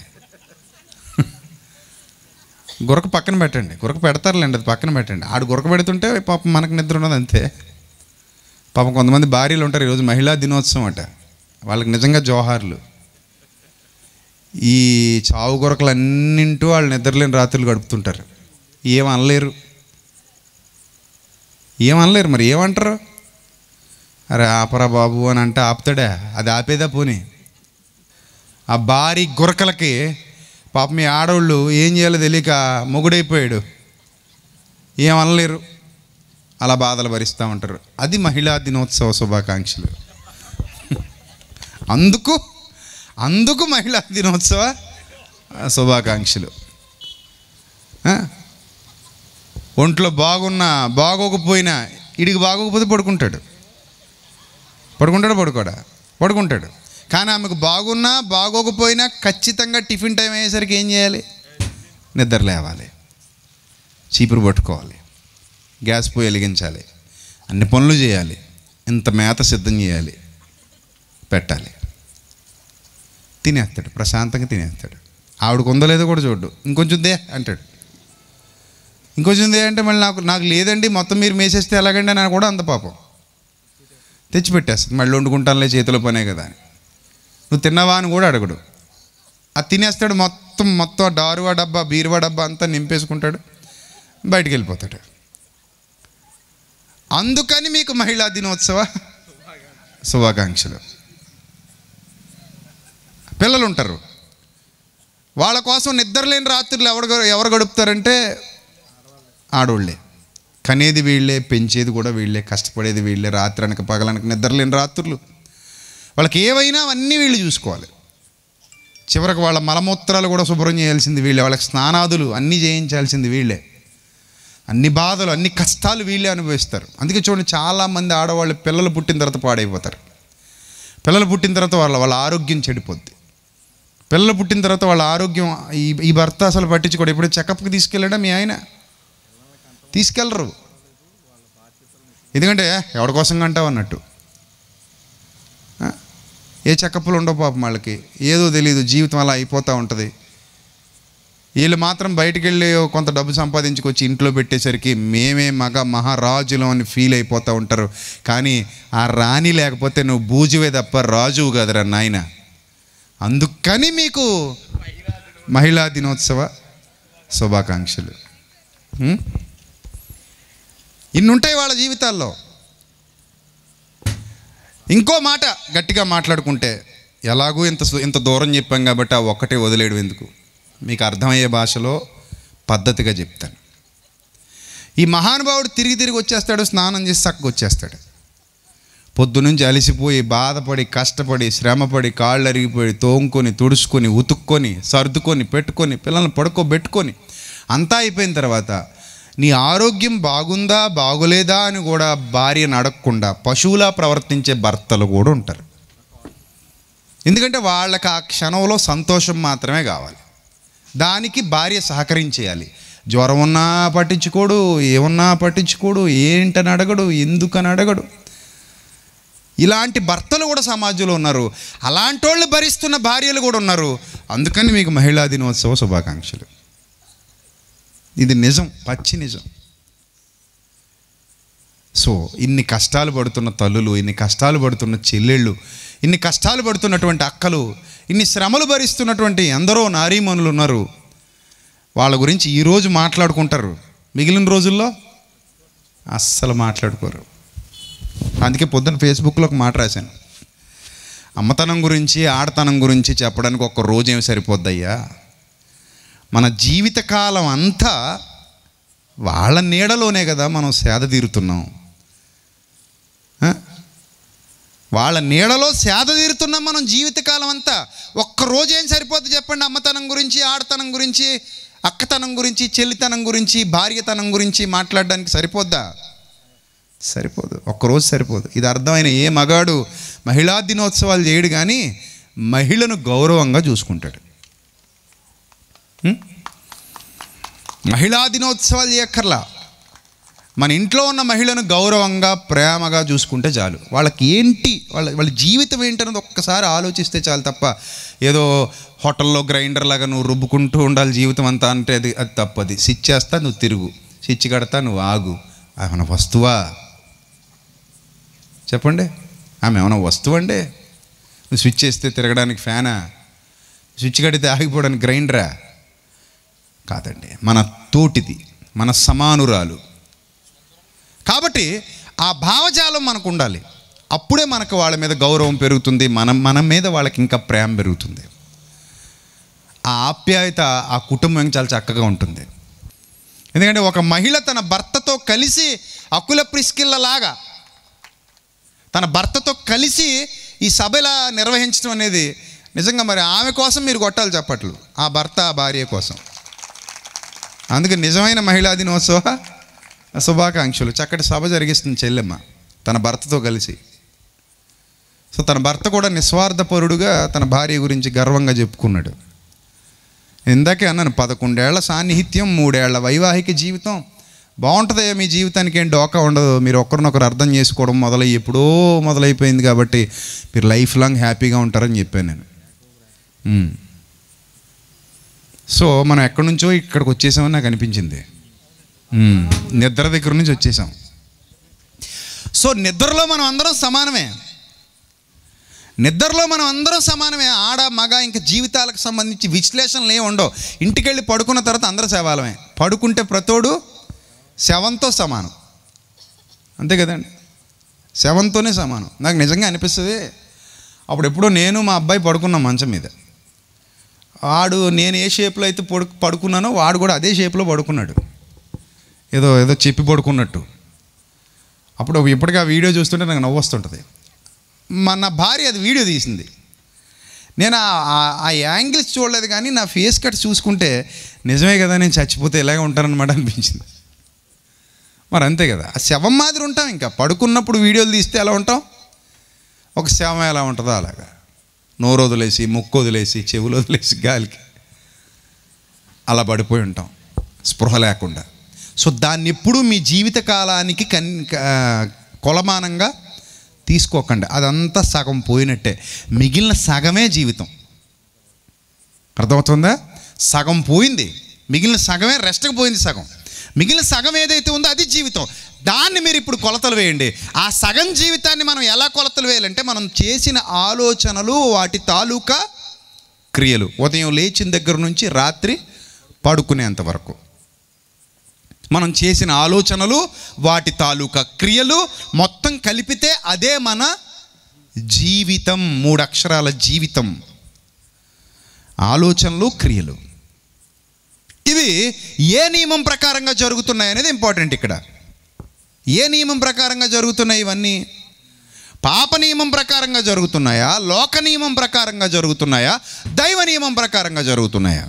గురక పక్కన పెట్టండి, గురక పెడతారులేండి, అది పక్కన పెట్టండి. ఆడు గురక పెడుతుంటే పాపం మనకు నిద్ర ఉన్నది, అంతే. పాపం కొంతమంది భార్యలు ఉంటారు, ఈరోజు మహిళా దినోత్సవం అట, వాళ్ళకి నిజంగా జోహార్లు. ఈ చావు కొరకలు అన్నింటూ వాళ్ళు నిద్రలేని రాత్రులు గడుపుతుంటారు. ఏమనలేరు. మరి ఏమంటారు? అరే ఆపరా బాబు అని అంటే ఆపుతాడా? అది ఆపేదా పోనీ? ఆ భారీ గురకలకి పాపం మీ ఆడవాళ్ళు ఏం చేయాలో తెలియక మొగుడైపోయాడు, ఏమనలేరు, అలా బాధలు భరిస్తూ ఉంటారు. అది మహిళా దినోత్సవ శుభాకాంక్షలు. అందుకు మహిళా దినోత్సవ శుభాకాంక్షలు. ఒంట్లో బాగోకపోయినా ఇడికి బాగోకపోతే పడుకుంటాడు. కానీ ఆమెకు బాగోకపోయినా ఖచ్చితంగా టిఫిన్ టైం అయ్యేసరికి ఏం చేయాలి? నిద్ర లేవాలి, చీపురు పట్టుకోవాలి, గ్యాస్ పొయ్యి వెలిగించాలి, అన్ని పనులు చేయాలి, ఇంత మేత సిద్ధం చేయాలి, పెట్టాలి. తినేస్తాడు, ప్రశాంతంగా తినేస్తాడు. ఆవిడకు ఉందో లేదో కూడా చూడ్డు. ఇంకొంచెం దే అంటాడు. ఇంకొంచెం దే అంటే మళ్ళీ నాకు లేదండి, మొత్తం మీరు మేసేస్తే ఎలాగండి అని కూడా అంత పాపం తెచ్చిపెట్టేస్తుంది. మళ్ళీ వండుకుంటానులే, చేతిలో పనే కదా అని. నువ్వు తిన్నావా అని కూడా అడగడు. అది తినేస్తాడు. మొత్తం డారువా డబ్బా, బీరువా డబ్బా అంతా నింపేసుకుంటాడు, బయటికి వెళ్ళిపోతాడు. అందుకని మీకు మహిళా దినోత్సవ శుభాకాంక్షలు. పిల్లలు ఉంటారు, వాళ్ళ కోసం నిద్రలేని రాత్రులు ఎవరు గడుపుతారంటే ఆడోళ్ళే. కనేది వీళ్ళే, పెంచేది కూడా వీళ్ళే, కష్టపడేది వీళ్ళే. రాత్రి అనక పగలనక నిద్రలేని రాత్రులు. వాళ్ళకి ఏవైనా అవన్నీ వీళ్ళు చూసుకోవాలి. చివరికి వాళ్ళ మలమూత్రాలు కూడా శుభ్రం చేయాల్సింది వీళ్ళే, వాళ్ళకి స్నానాదులు అన్నీ చేయించాల్సింది వీళ్ళే. అన్ని బాధలు, అన్ని కష్టాలు వీళ్ళే అనుభవిస్తారు. అందుకే చూడండి, చాలామంది ఆడవాళ్ళు పిల్లలు పుట్టిన తర్వాత పాడైపోతారు. పిల్లలు పుట్టిన తర్వాత వాళ్ళ ఆరోగ్యం చెడిపోద్ది. పిల్లలు పుట్టిన తర్వాత వాళ్ళ ఆరోగ్యం, ఈ భర్త అసలు పట్టించుకోడు. ఎప్పుడు చెకప్కి తీసుకెళ్ళాడా మీ ఆయన? తీసుకెళ్ళరు. ఎందుకంటే ఎవరి కోసం కంటావు అన్నట్టు. ఏ చెకప్లు ఉండవు పాపం వాళ్ళకి, ఏదో తెలియదు, జీవితం అలా అయిపోతూ ఉంటుంది. వీళ్ళు మాత్రం బయటికి వెళ్ళి కొంత డబ్బు సంపాదించుకొచ్చి ఇంట్లో పెట్టేసరికి మేమే మహారాజులు అని ఫీల్ అయిపోతూ ఉంటారు. కానీ ఆ రాణి లేకపోతే నువ్వు బూజువే తప్ప రాజువు కదరా నాయన. అందుకని మీకు మహిళా దినోత్సవ శుభాకాంక్షలు. ఇన్నుంటాయి వాళ్ళ జీవితాల్లో. ఇంకో మాట గట్టిగా మాట్లాడుకుంటే, ఎలాగూ ఇంత దూరం చెప్పాం కాబట్టి ఆ ఒక్కటే వదిలేయడం ఎందుకు, మీకు అర్థమయ్యే భాషలో పద్ధతిగా చెప్తాను. ఈ మహానుభావుడు తిరిగి వచ్చేస్తాడు, స్నానం చేసి చక్కగా వచ్చేస్తాడు. పొద్దునుంచి అలసిపోయి, బాధపడి, కష్టపడి, శ్రమపడి, కాళ్ళు అరిగిపోయి, తోముకొని, తుడుచుకొని, ఉతుక్కొని, సర్దుకొని, పెట్టుకొని, పిల్లల్ని పడుకోబెట్టుకొని అంతా అయిపోయిన తర్వాత నీ ఆరోగ్యం బాగుందా బాగోలేదా అని కూడా భార్యను అడగకుండా పశువులా ప్రవర్తించే భర్తలు కూడా ఉంటారు. ఎందుకంటే వాళ్ళకి ఆ క్షణంలో సంతోషం మాత్రమే కావాలి. దానికి భార్య సహకరించేయాలి. జ్వరం ఉన్నా పట్టించుకోడు, ఏమన్నా పట్టించుకోడు, ఏంటని అడగడు, ఎందుకని అడగడు. ఇలాంటి భర్తలు కూడా సమాజంలో ఉన్నారు. అలాంటి వాళ్ళు భరిస్తున్న భార్యలు కూడా ఉన్నారు. అందుకని మీకు మహిళా దినోత్సవ శుభాకాంక్షలు. ఇది నిజం, పచ్చి నిజం. సో ఇన్ని కష్టాలు పడుతున్న తల్లులు, ఇన్ని కష్టాలు పడుతున్న చెల్లెళ్ళు, ఇన్ని కష్టాలు పడుతున్నటువంటి అక్కలు, ఇన్ని శ్రమలు భరిస్తున్నటువంటి ఎందరో నారీమణులు ఉన్నారు. వాళ్ళ గురించి ఈరోజు మాట్లాడుకుంటారు, మిగిలిన రోజుల్లో అస్సలు మాట్లాడుకోరు. అందుకే పొద్దున్న ఫేస్బుక్లో ఒక మాట రాశాను, అమ్మతనం గురించి, ఆడతనం గురించి చెప్పడానికి ఒక్క రోజు ఏమి సరిపోద్దయ్యా. మన జీవితకాలం అంతా వాళ్ళ నీడలోనే కదా మనం సేద తీరుతున్నాం. వాళ్ళ నీడలో సేద తీరుతున్నాం మనం జీవితకాలం అంతా. ఒక్కరోజు ఏం సరిపోద్ది చెప్పండి? అమ్మతనం గురించి, ఆడతనం గురించి, అక్కతనం గురించి, చెల్లితనం గురించి, భార్యతనం గురించి మాట్లాడడానికి సరిపోద్దా? సరిపోదు. ఒక్కరోజు సరిపోదు. ఇది అర్థమైన ఏ మగాడు మహిళా దినోత్సవాలు చేయడు, కానీ మహిళను గౌరవంగా చూసుకుంటాడు. మహిళా దినోత్సవాలు చేయక్కర్లా. మన ఇంట్లో ఉన్న మహిళను గౌరవంగా, ప్రేమగా చూసుకుంటే చాలు. వాళ్ళకి ఏంటి, వాళ్ళ జీవితం ఏంటన్నది ఒక్కసారి ఆలోచిస్తే చాలు తప్ప ఏదో హోటల్లో గ్రైండర్ లాగా నువ్వు రుబ్బుకుంటూ ఉండాలి జీవితం అంతా అంటే అది తప్పది. స్విచ్ చేస్తా నువ్వు తిరుగు, స్విచ్ కడతా నువ్వు ఆగు, మన వస్తువా? చెప్పండి, ఆమె ఏమైనా వస్తువు అండి? నువ్వు స్విచ్ వేస్తే తిరగడానికి ఫ్యానా? స్విచ్ కడితే ఆగిపోవడానికి గ్రైండరా? కాదండి, మన తోటిది, మన సమానురాలు. కాబట్టి ఆ భావజాలం మనకు ఉండాలి. అప్పుడే మనకు వాళ్ళ మీద గౌరవం పెరుగుతుంది, మన మీద వాళ్ళకి ఇంకా ప్రేమ పెరుగుతుంది. ఆ ఆప్యాయత ఆ కుటుంబం చాలా చక్కగా ఉంటుంది. ఎందుకంటే ఒక మహిళ తన భర్తతో కలిసి అకుల ప్రిస్కిల్లలాగా తన భర్తతో కలిసి ఈ సభ ఇలా నిర్వహించడం అనేది నిజంగా మరి ఆమె కోసం మీరు కొట్టాలి చప్పట్లు, ఆ భర్త ఆ భార్య కోసం. అందుకే నిజమైన మహిళా దినోత్సవ శుభాకాంక్షలు. చక్కటి సభ జరిగిస్తుంది చెల్లెమ్మ తన భర్తతో కలిసి. సో తన భర్త కూడా నిస్వార్థపరుడుగా తన భార్య గురించి గర్వంగా చెప్పుకున్నాడు. ఇందాకే అన్నాను, 11 ఏళ్ల సాన్నిహిత్యం, 3 ఏళ్ల వైవాహిక జీవితం బాగుంటుంది. మీ జీవితానికి ఏం డోకా ఉండదు. మీరు ఒకరినొకరు అర్థం చేసుకోవడం ఎప్పుడో మొదలైపోయింది కాబట్టి మీరు లైఫ్ లాంగ్ హ్యాపీగా ఉంటారని చెప్పాను నేను. సో మనం ఎక్కడి నుంచో ఇక్కడికి వచ్చేసామని నాకు అనిపించింది. నిద్ర దగ్గర నుంచి వచ్చేసాం. సో నిద్రలో మనం అందరం సమానమే. నిద్రలో మనం అందరం సమానమే. ఆడ మగ ఇంకా జీవితాలకు సంబంధించి విశ్లేషణలు ఏమి ఉండవు. ఇంటికి వెళ్ళి పడుకున్న తర్వాత అందరూ శవాలమే. పడుకుంటే ప్రతోడు శవంతో సమానం, అంతే కదండి, శవంతోనే సమానం. నాకు నిజంగా అనిపిస్తుంది, అప్పుడు ఎప్పుడో నేను మా అబ్బాయి పడుకున్నాం మంచం మీద. వాడు నేను ఏ షేప్లో అయితే పడుకున్నానో వాడు కూడా అదే షేప్లో పడుకున్నాడు, ఏదో చెప్పి పడుకున్నట్టు. అప్పుడు ఇప్పటికీ ఆ వీడియో చూస్తుంటే నాకు నవ్వు వస్తుంటుంది. నా భార్య అది వీడియో తీసింది. నేను ఆ యాంగిల్స్ చూడలేదు, కానీ నా ఫేస్ కట్ చూసుకుంటే నిజమే కదా, నేను చచ్చిపోతే ఇలాగే ఉంటానన్నమాట అనిపించింది. మరి అంతే కదా, ఆ శవం మాదిరి ఉంటాం. ఇంకా పడుకున్నప్పుడు వీడియోలు తీస్తే ఎలా ఉంటాం, ఒక శవం ఎలా ఉంటుందో అలాగా, నోరు వదిలేసి, ముక్కు వదిలేసి, చెవులు వదిలేసి గాలికి అలా పడిపోయి ఉంటాం, స్పృహ లేకుండా. సో దాన్ని ఎప్పుడూ మీ జీవిత కాలానికి కొలమానంగా తీసుకోకండి. అదంతా సగం పోయినట్టే, మిగిలిన సగమే జీవితం. అర్థమవుతుందా? సగం పోయింది, మిగిలిన సగమే, రెస్ట్కి పోయింది సగం. మిగిలిన సగం ఏదైతే ఉందో అది జీవితం. దాన్ని మీరు ఇప్పుడు కొలతలు వేయండి. ఆ సగం జీవితాన్ని మనం ఎలా కొలతలు వేయాలంటే, మనం చేసిన ఆలోచనలు, వాటి తాలూకా క్రియలు, ఉదయం లేచిన దగ్గర నుంచి రాత్రి పడుకునేంత వరకు మనం చేసిన ఆలోచనలు, వాటి తాలూకా క్రియలు మొత్తం కలిపితే అదే మన జీవితం. 3 అక్షరాల జీవితం. ఆలోచనలు, క్రియలు. ఇవి ఏ నియమం ప్రకారంగా జరుగుతున్నాయి అనేది ఇంపార్టెంట్ ఇక్కడ. ఏ నియమం ప్రకారంగా జరుగుతున్నాయి ఇవన్నీ? పాప నియమం ప్రకారంగా జరుగుతున్నాయా, లోక నియమం ప్రకారంగా జరుగుతున్నాయా, దైవ నియమం ప్రకారంగా జరుగుతున్నాయా?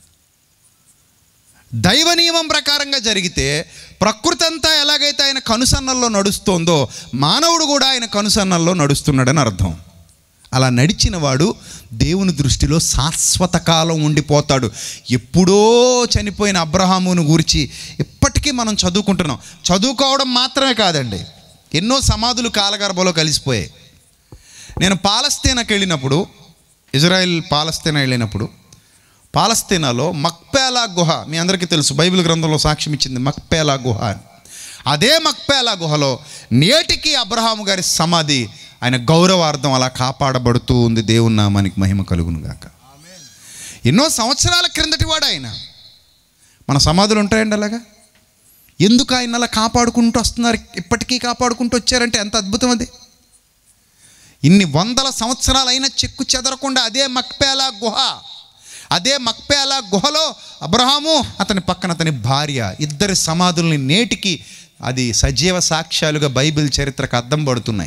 దైవ నియమం ప్రకారంగా జరిగితే ప్రకృతి అంతా ఎలాగైతే ఆయన కనుసన్నల్లో నడుస్తోందో మానవుడు కూడా ఆయన కనుసన్నల్లో నడుస్తున్నాడని అర్థం. అలా నడిచిన వాడు దేవుని దృష్టిలో శాశ్వత కాలం ఉండిపోతాడు. ఎప్పుడో చనిపోయిన అబ్రహామును గురించి ఇప్పటికీ మనం చదువుకుంటున్నాం. చదువుకోవడం మాత్రమే కాదండి, ఎన్నో సమాధులు కాలగర్భంలో కలిసిపోయాయి. నేను పాలస్తీనాకి వెళ్ళినప్పుడు, ఇజ్రాయెల్ పాలస్తీనా వెళ్ళినప్పుడు, పాలస్తీనాలో మక్పేలా గుహ, మీ అందరికీ తెలుసు, బైబిల్ గ్రంథంలో సాక్ష్యం ఇచ్చింది మక్పేలా గుహ అని. అదే మక్పేలా గుహలో నేటికి అబ్రహాము గారి సమాధి ఆయన గౌరవార్థం అలా కాపాడబడుతూ ఉంది. దేవుని నామానికి మహిమ కలుగును గాక. ఎన్నో సంవత్సరాల క్రిందటి వాడు ఆయన. మన సమాధులు ఉంటాయండి అలాగా. ఎందుకు ఆయన అలా కాపాడుకుంటూ వస్తున్నారు, ఇప్పటికీ కాపాడుకుంటూ వచ్చారంటే ఎంత అద్భుతం అది. ఇన్ని వందల సంవత్సరాలైనా చెక్కు చెదరకుండా అదే మక్పేలా గుహ, అదే మక్పేలా గుహలో అబ్రహాము, అతని పక్కన అతని భార్య, ఇద్దరి సమాధుల్ని నేటికి అది సజీవ సాక్ష్యాలుగా బైబిల్ చరిత్రకు అద్దం పడుతున్నాయి.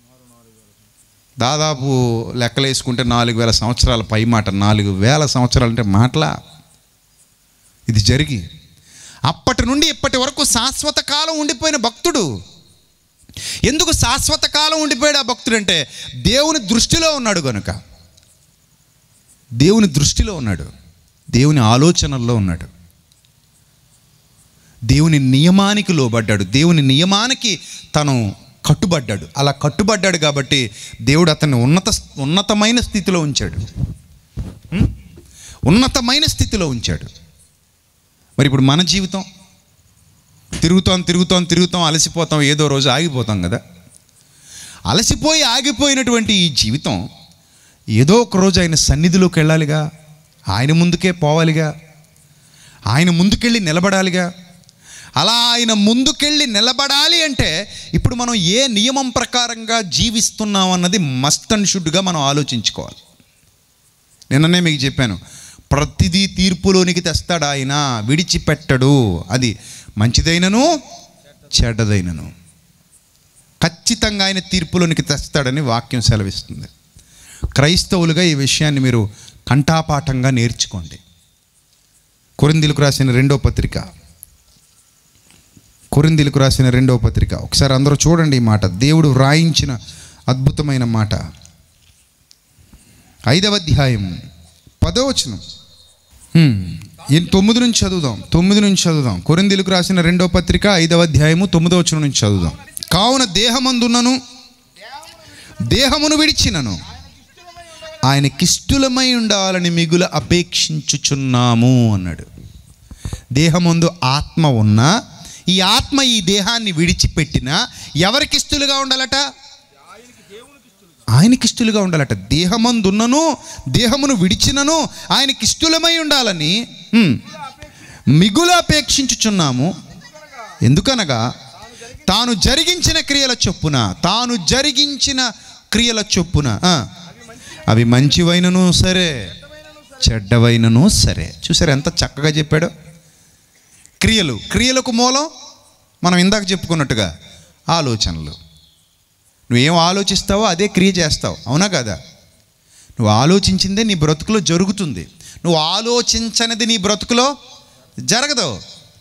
దాదాపు లెక్కలేసుకుంటే 4000 సంవత్సరాల పై మాట. 4000 సంవత్సరాలు అంటే మాటలా? ఇది జరిగి అప్పటి నుండి ఇప్పటి వరకు శాశ్వత కాలం ఉండిపోయిన భక్తుడు. ఎందుకు శాశ్వత కాలం ఉండిపోయాడు ఆ భక్తుడు అంటే, దేవుని దృష్టిలో ఉన్నాడు కనుక. దేవుని దృష్టిలో ఉన్నాడు, దేవుని ఆలోచనల్లో ఉన్నాడు, దేవుని నియమానికి లోబడ్డాడు, దేవుని నియమానికి తను కట్టుబడ్డాడు. అలా కట్టుబడ్డాడు కాబట్టి దేవుడు అతన్ని ఉన్నతమైన స్థితిలో ఉంచాడు, ఉన్నతమైన స్థితిలో ఉంచాడు. మరి ఇప్పుడు మన జీవితం తిరుగుతాం అలసిపోతాం, ఏదో రోజు ఆగిపోతాం కదా. అలసిపోయి ఆగిపోయినటువంటి ఈ జీవితం ఏదో ఒక రోజు ఆయన సన్నిధిలోకి వెళ్ళాలిగా, ఆయన ముందుకే పోవాలిగా, ఆయన ముందుకెళ్ళి నిలబడాలిగా. అలా ఆయన ముందుకెళ్ళి నిలబడాలి అంటే ఇప్పుడు మనం ఏ నియమం ప్రకారంగా జీవిస్తున్నాం అన్నది మస్ట్ అండ్ షుడ్గా మనం ఆలోచించుకోవాలి. నిన్ననే మీకు చెప్పాను, ప్రతిదీ తీర్పులోనికి తెస్తాడు ఆయన, విడిచిపెట్టడు. అది మంచిదైనను చెడ్డదైనను ఖచ్చితంగా ఆయన తీర్పులోనికి తెస్తాడని వాక్యం సెలవిస్తుంది. క్రైస్తవులుగా ఈ విషయాన్ని మీరు కంఠాపాఠంగా నేర్చుకోండి. కొరింథీయులకు రాసిన రెండవ పత్రిక ఒకసారి అందరూ చూడండి ఈ మాట. దేవుడు వ్రాయించిన అద్భుతమైన మాట. 5వ అధ్యాయం 10వ వచనం. 9 నుంచి చదువుదాం. కొరింథీయులకు రాసిన రెండవ పత్రిక 5వ అధ్యాయము 9వ వచనం నుంచి చదువుదాం. కావున దేహమందున్నను దేహమును విడిచినను ఆయనకిష్టులమై ఉండాలని మిగుల అపేక్షించుచున్నాము అన్నాడు. దేహమందు ఆత్మ ఉన్నా ఈ ఆత్మ ఈ దేహాన్ని విడిచిపెట్టినా ఎవరికిష్టులుగా ఉండాలట? ఆయనకిష్టులుగా ఉండాలట. దేహమందున్నను దేహమును విడిచినను ఆయనకిష్టులమై ఉండాలని మిగుల అపేక్షించుచున్నాము. ఎందుకనగా తాను జరిగించిన క్రియల చొప్పున అవి మంచివైనను సరే చెడ్డవైనను సరే. చూసారు ఎంత చక్కగా చెప్పాడో. క్రియలకు మూలం మనం ఇందాక చెప్పుకున్నట్టుగా ఆలోచనలు. నువ్వేం ఆలోచిస్తావో అదే క్రియ చేస్తావు, అవునా కదా? నువ్వు ఆలోచించిందే నీ బ్రతుకులో జరుగుతుంది. నువ్వు ఆలోచించనిది నీ బ్రతుకులో జరగదు.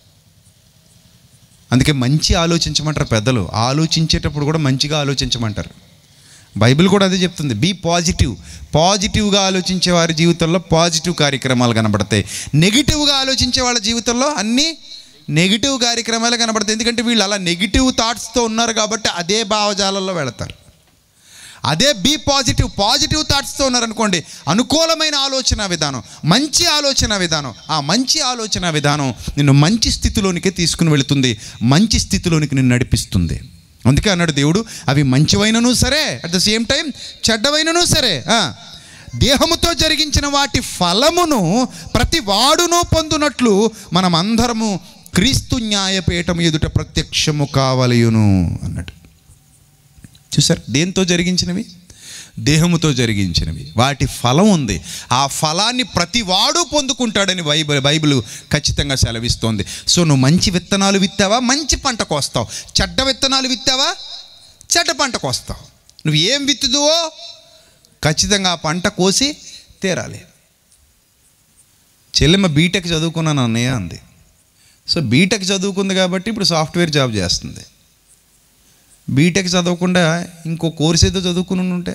అందుకే మంచి ఆలోచించమంటారు పెద్దలు. ఆలోచించేటప్పుడు కూడా మంచిగా ఆలోచించమంటారు. బైబిల్ కూడా అదే చెప్తుంది. బీ పాజిటివ్గా ఆలోచించే వారి జీవితంలో పాజిటివ్ కార్యక్రమాలు కనబడతాయి. నెగిటివ్గా ఆలోచించే వాళ్ళ జీవితంలో అన్నీ నెగిటివ్ కార్యక్రమాలు కనబడతాయి. ఎందుకంటే వీళ్ళు అలా నెగిటివ్ థాట్స్తో ఉన్నారు కాబట్టి అదే భావజాలంలో వెళతారు. అదే బీ పాజిటివ్ థాట్స్తో ఉన్నారనుకోండి, అనుకూలమైన ఆలోచన విధానం, మంచి ఆలోచన విధానం, ఆ మంచి ఆలోచన విధానం నిన్ను మంచి స్థితిలోనికి తీసుకుని వెళుతుంది, మంచి స్థితిలోనికి నిన్ను నడిపిస్తుంది. అందుకే అన్నాడు దేవుడు, అవి మంచివైనను సరే అట్ ద సేమ్ టైం చెడ్డవైనను సరే దేహముతో జరిగించిన వాటి ఫలమును ప్రతి వాడును పొందునట్లు మనం అందరము క్రీస్తు న్యాయపీఠం ఎదుట ప్రత్యక్షము కావలయును అన్నాడు. చూసారు, దేంతో జరిగించినవి? దేహముతో జరిగించినవి. వాటి ఫలం ఉంది. ఆ ఫలాన్ని ప్రతి వాడు పొందుకుంటాడని బైబిల్ ఖచ్చితంగా సెలవిస్తోంది. సో నువ్వు మంచి విత్తనాలు విత్తావా, మంచి పంట కోస్తావు. చెడ్డ విత్తనాలు విత్తావా, చెడ్డ పంట కోస్తావు. నువ్వు ఏం విత్తుదువో ఖచ్చితంగా ఆ పంట కోసి తీరాలి. చెల్లెమ్మ బీటెక్ చదువుకున్నాను అన్నయ్య అంది. సో బీటెక్ చదువుకుంది కాబట్టి ఇప్పుడు సాఫ్ట్వేర్ జాబ్ చేస్తుంది. బీటెక్ చదవకుండా ఇంకో కోర్స్ ఏదో చదువుకుని ఉంటే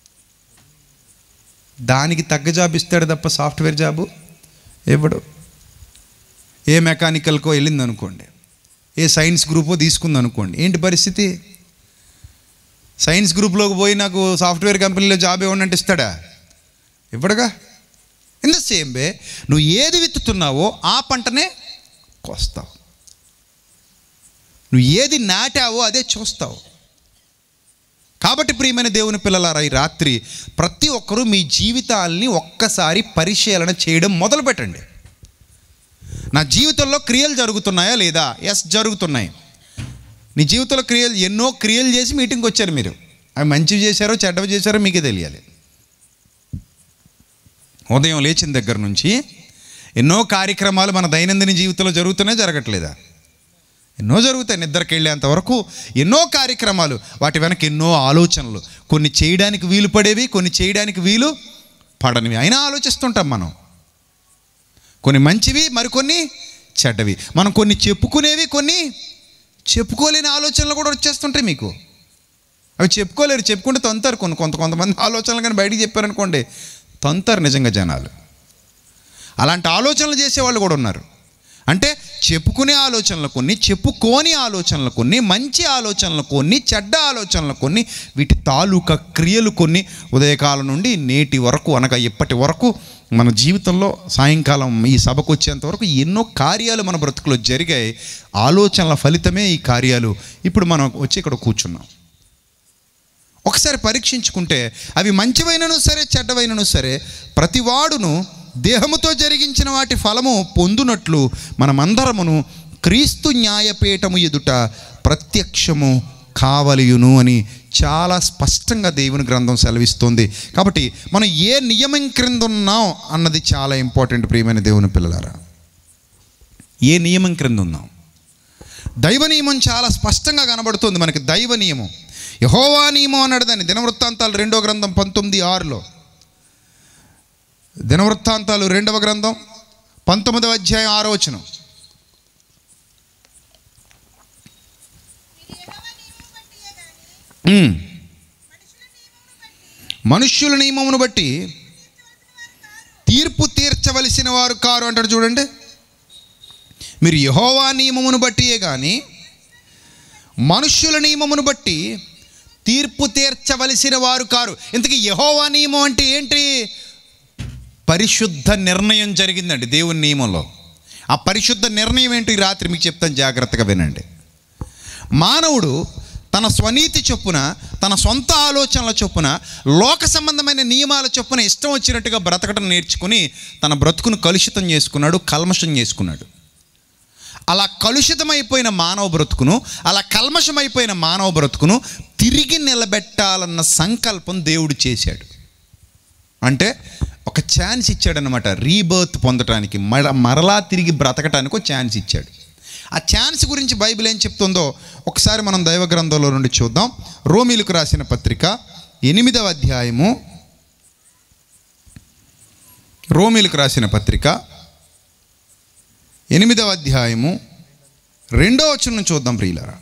దానికి తగ్గ జాబ్ ఇస్తాడు తప్ప సాఫ్ట్వేర్ జాబు ఇవ్వడు. ఏ మెకానికల్కో వెళ్ళింది అనుకోండి, ఏ సైన్స్ గ్రూపో తీసుకుంది అనుకోండి, ఏంటి పరిస్థితి? సైన్స్ గ్రూప్లోకి పోయి నాకు సాఫ్ట్వేర్ కంపెనీలో జాబ్ ఇవ్వండి అంటే ఇస్తాడా? ఇవ్వడుగా. ఇన్ ద సేమ్ వే నువ్వు ఏది విత్తుతున్నావో ఆ పంటనే కోస్తావు. నువ్వు ఏది నాటావో అదే చూస్తావు. కాబట్టి ప్రియమైన దేవుని పిల్లలారా, ఈ రాత్రి ప్రతి ఒక్కరూ మీ జీవితాల్ని ఒక్కసారి పరిశీలన చేయడం మొదలుపెట్టండి. నా జీవితంలో క్రియలు జరుగుతున్నాయా లేదా? ఎస్, జరుగుతున్నాయి. నీ జీవితంలో ఎన్నో క్రియలు చేసి మీటింగ్కి వచ్చారు మీరు. అవి మంచివి చేశారో చెడ్డవి చేశారో మీకే తెలియాలి. ఉదయం లేచిన దగ్గర నుంచి ఎన్నో కార్యక్రమాలు మన దైనందిన జీవితంలో జరుగుతున్నాయి, జరగట్లేదా? ఎన్నో జరుగుతాయి. నిద్రకి వెళ్ళేంత వరకు ఎన్నో కార్యక్రమాలు, వాటి వెనక ఎన్నో ఆలోచనలు, కొన్ని చేయడానికి వీలు పడేవి, కొన్ని చేయడానికి వీలు పడనివి, అయినా ఆలోచిస్తుంటాం మనం. కొన్ని మంచివి, మరికొన్ని చెడ్డవి. మనం కొన్ని చెప్పుకునేవి, కొన్ని చెప్పుకోలేని ఆలోచనలు కూడా వచ్చేస్తుంటాయి మీకు. అవి చెప్పుకోలేరు, చెప్పుకుంటే తంతారు. కొంతమంది ఆలోచనలు కానీ బయటికి చెప్పారనుకోండి తంతారు నిజంగా జనాలు. అలాంటి ఆలోచనలు చేసేవాళ్ళు కూడా ఉన్నారు. అంటే చెప్పుకునే ఆలోచనలు కొన్ని, చెప్పుకోని ఆలోచనలు కొన్ని, మంచి ఆలోచనలు కొన్ని, చెడ్డ ఆలోచనలు కొన్ని, వీటి తాలూకా క్రియలు కొన్ని ఉదయకాలం నుండి నేటి వరకు, అనగా ఇప్పటి వరకు మన జీవితంలో సాయంకాలం ఈ సభకు వచ్చేంత వరకు ఎన్నో కార్యాలు మన బ్రతుకులో జరిగాయి. ఆలోచనల ఫలితమే ఈ కార్యాలు. ఇప్పుడు మనం వచ్చి ఇక్కడ కూర్చున్నాం. ఒకసారి పరీక్షించుకుంటే అవి మంచివైనను సరే చెడ్డవైనను సరే ప్రతివాడును దేహముతో జరిగించిన వాటి ఫలము పొందునట్లు మనమందరమును క్రీస్తు న్యాయపీఠము ఎదుట ప్రత్యక్షము కావలియును అని చాలా స్పష్టంగా దేవుని గ్రంథం సెలవిస్తుంది. కాబట్టి మనం ఏ నియమం క్రింద ఉన్నాం అన్నది చాలా ఇంపార్టెంట్. ప్రియమైన దేవుని పిల్లలారా, ఏ నియమం క్రింద ఉన్నాం? దైవ నియమం చాలా స్పష్టంగా కనబడుతుంది మనకి. దైవ నియమం, యెహోవా నియమం అన్నాడు దాన్ని. దినవృత్తాంతాలు 2వ గ్రంథం 19:6లో, దినవృత్తాంతాలు 2వ గ్రంథం 19వ అధ్యాయం 6వ వచనం. మనుష్యుల నియమమును బట్టి తీర్పు తీర్చవలసిన వారు కారు అంటాడు. చూడండి, మీరు యెహోవా నియమమును బట్టియే కానీ మనుష్యుల నియమమును బట్టి తీర్పు తీర్చవలసిన వారు కారు. ఇంతకీ యెహోవా నియమం అంటే ఏంటి? పరిశుద్ధ నిర్ణయం జరిగిందండి దేవుని నియమంలో. ఆ పరిశుద్ధ నిర్ణయం ఏంటి? ఈ రాత్రి మీకు చెప్తాను, జాగ్రత్తగా వినండి. మానవుడు తన స్వనీతి చొప్పున, తన సొంత ఆలోచనల చొప్పున, లోక సంబంధమైన నియమాల చొప్పున ఇష్టం వచ్చినట్టుగా బ్రతకడం నేర్చుకుని తన బ్రతుకును కలుషితం చేసుకున్నాడు, కల్మషం చేసుకున్నాడు. అలా కలుషితమైపోయిన మానవ బ్రతుకును, అలా కల్మషమైపోయిన మానవ బ్రతుకును తిరిగి నిలబెట్టాలన్న సంకల్పం దేవుడు చేశాడు. అంటే ఒక ఛాన్స్ ఇచ్చాడనమాట, రీబర్త్ పొందటానికి, మరలా తిరిగి బ్రతకటానికి ఒక ఛాన్స్ ఇచ్చాడు. ఆ ఛాన్స్ గురించి బైబిల్ ఏం చెప్తుందో ఒకసారి మనం దైవ గ్రంథంలో నుండి చూద్దాం. రోమీలకు రాసిన పత్రిక 8వ అధ్యాయము, రోమీలకు రాసిన పత్రిక 8వ అధ్యాయము 2వ వచనం చూద్దాం ప్రియులారా.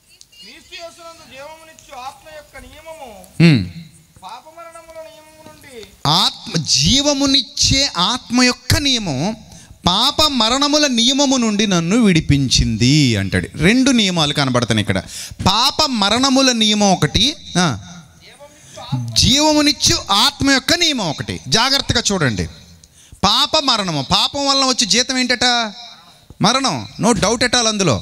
జీవమునిచ్చే ఆత్మ యొక్క నియమం పాప మరణముల నియమము నుండి నన్ను విడిపించింది అంటాడు. 2 నియమాలు కనబడతాయి ఇక్కడ. పాప మరణముల నియమం ఒకటి, జీవమునిచ్చు ఆత్మ యొక్క నియమం ఒకటి. జాగ్రత్తగా చూడండి. పాప మరణము, పాపం వలన వచ్చే జీతం ఏంటట? మరణం. No doubt at all. అందులో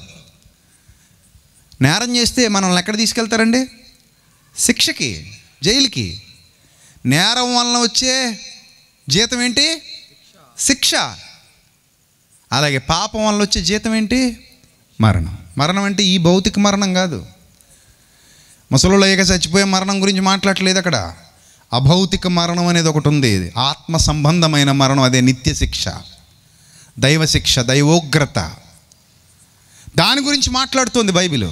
నేరం చేస్తే మనల్ని ఎక్కడ తీసుకెళ్తారండి? శిక్షకి, జైలుకి. నేరం వలన వచ్చే జీతం ఏంటి? శిక్ష. అలాగే పాపం వల్ల వచ్చే జీతం ఏంటి? మరణం. మరణం అంటే ఈ భౌతిక మరణం కాదు. ముసలిలో ఏక చచ్చిపోయే మరణం గురించి మాట్లాడలేదు అక్కడ. అభౌతిక మరణం అనేది ఒకటి ఉంది, ఆత్మ సంబంధమైన మరణం. అదే నిత్య శిక్ష, దైవ శిక్ష, దైవోగ్రత. దాని గురించి మాట్లాడుతుంది బైబిల్.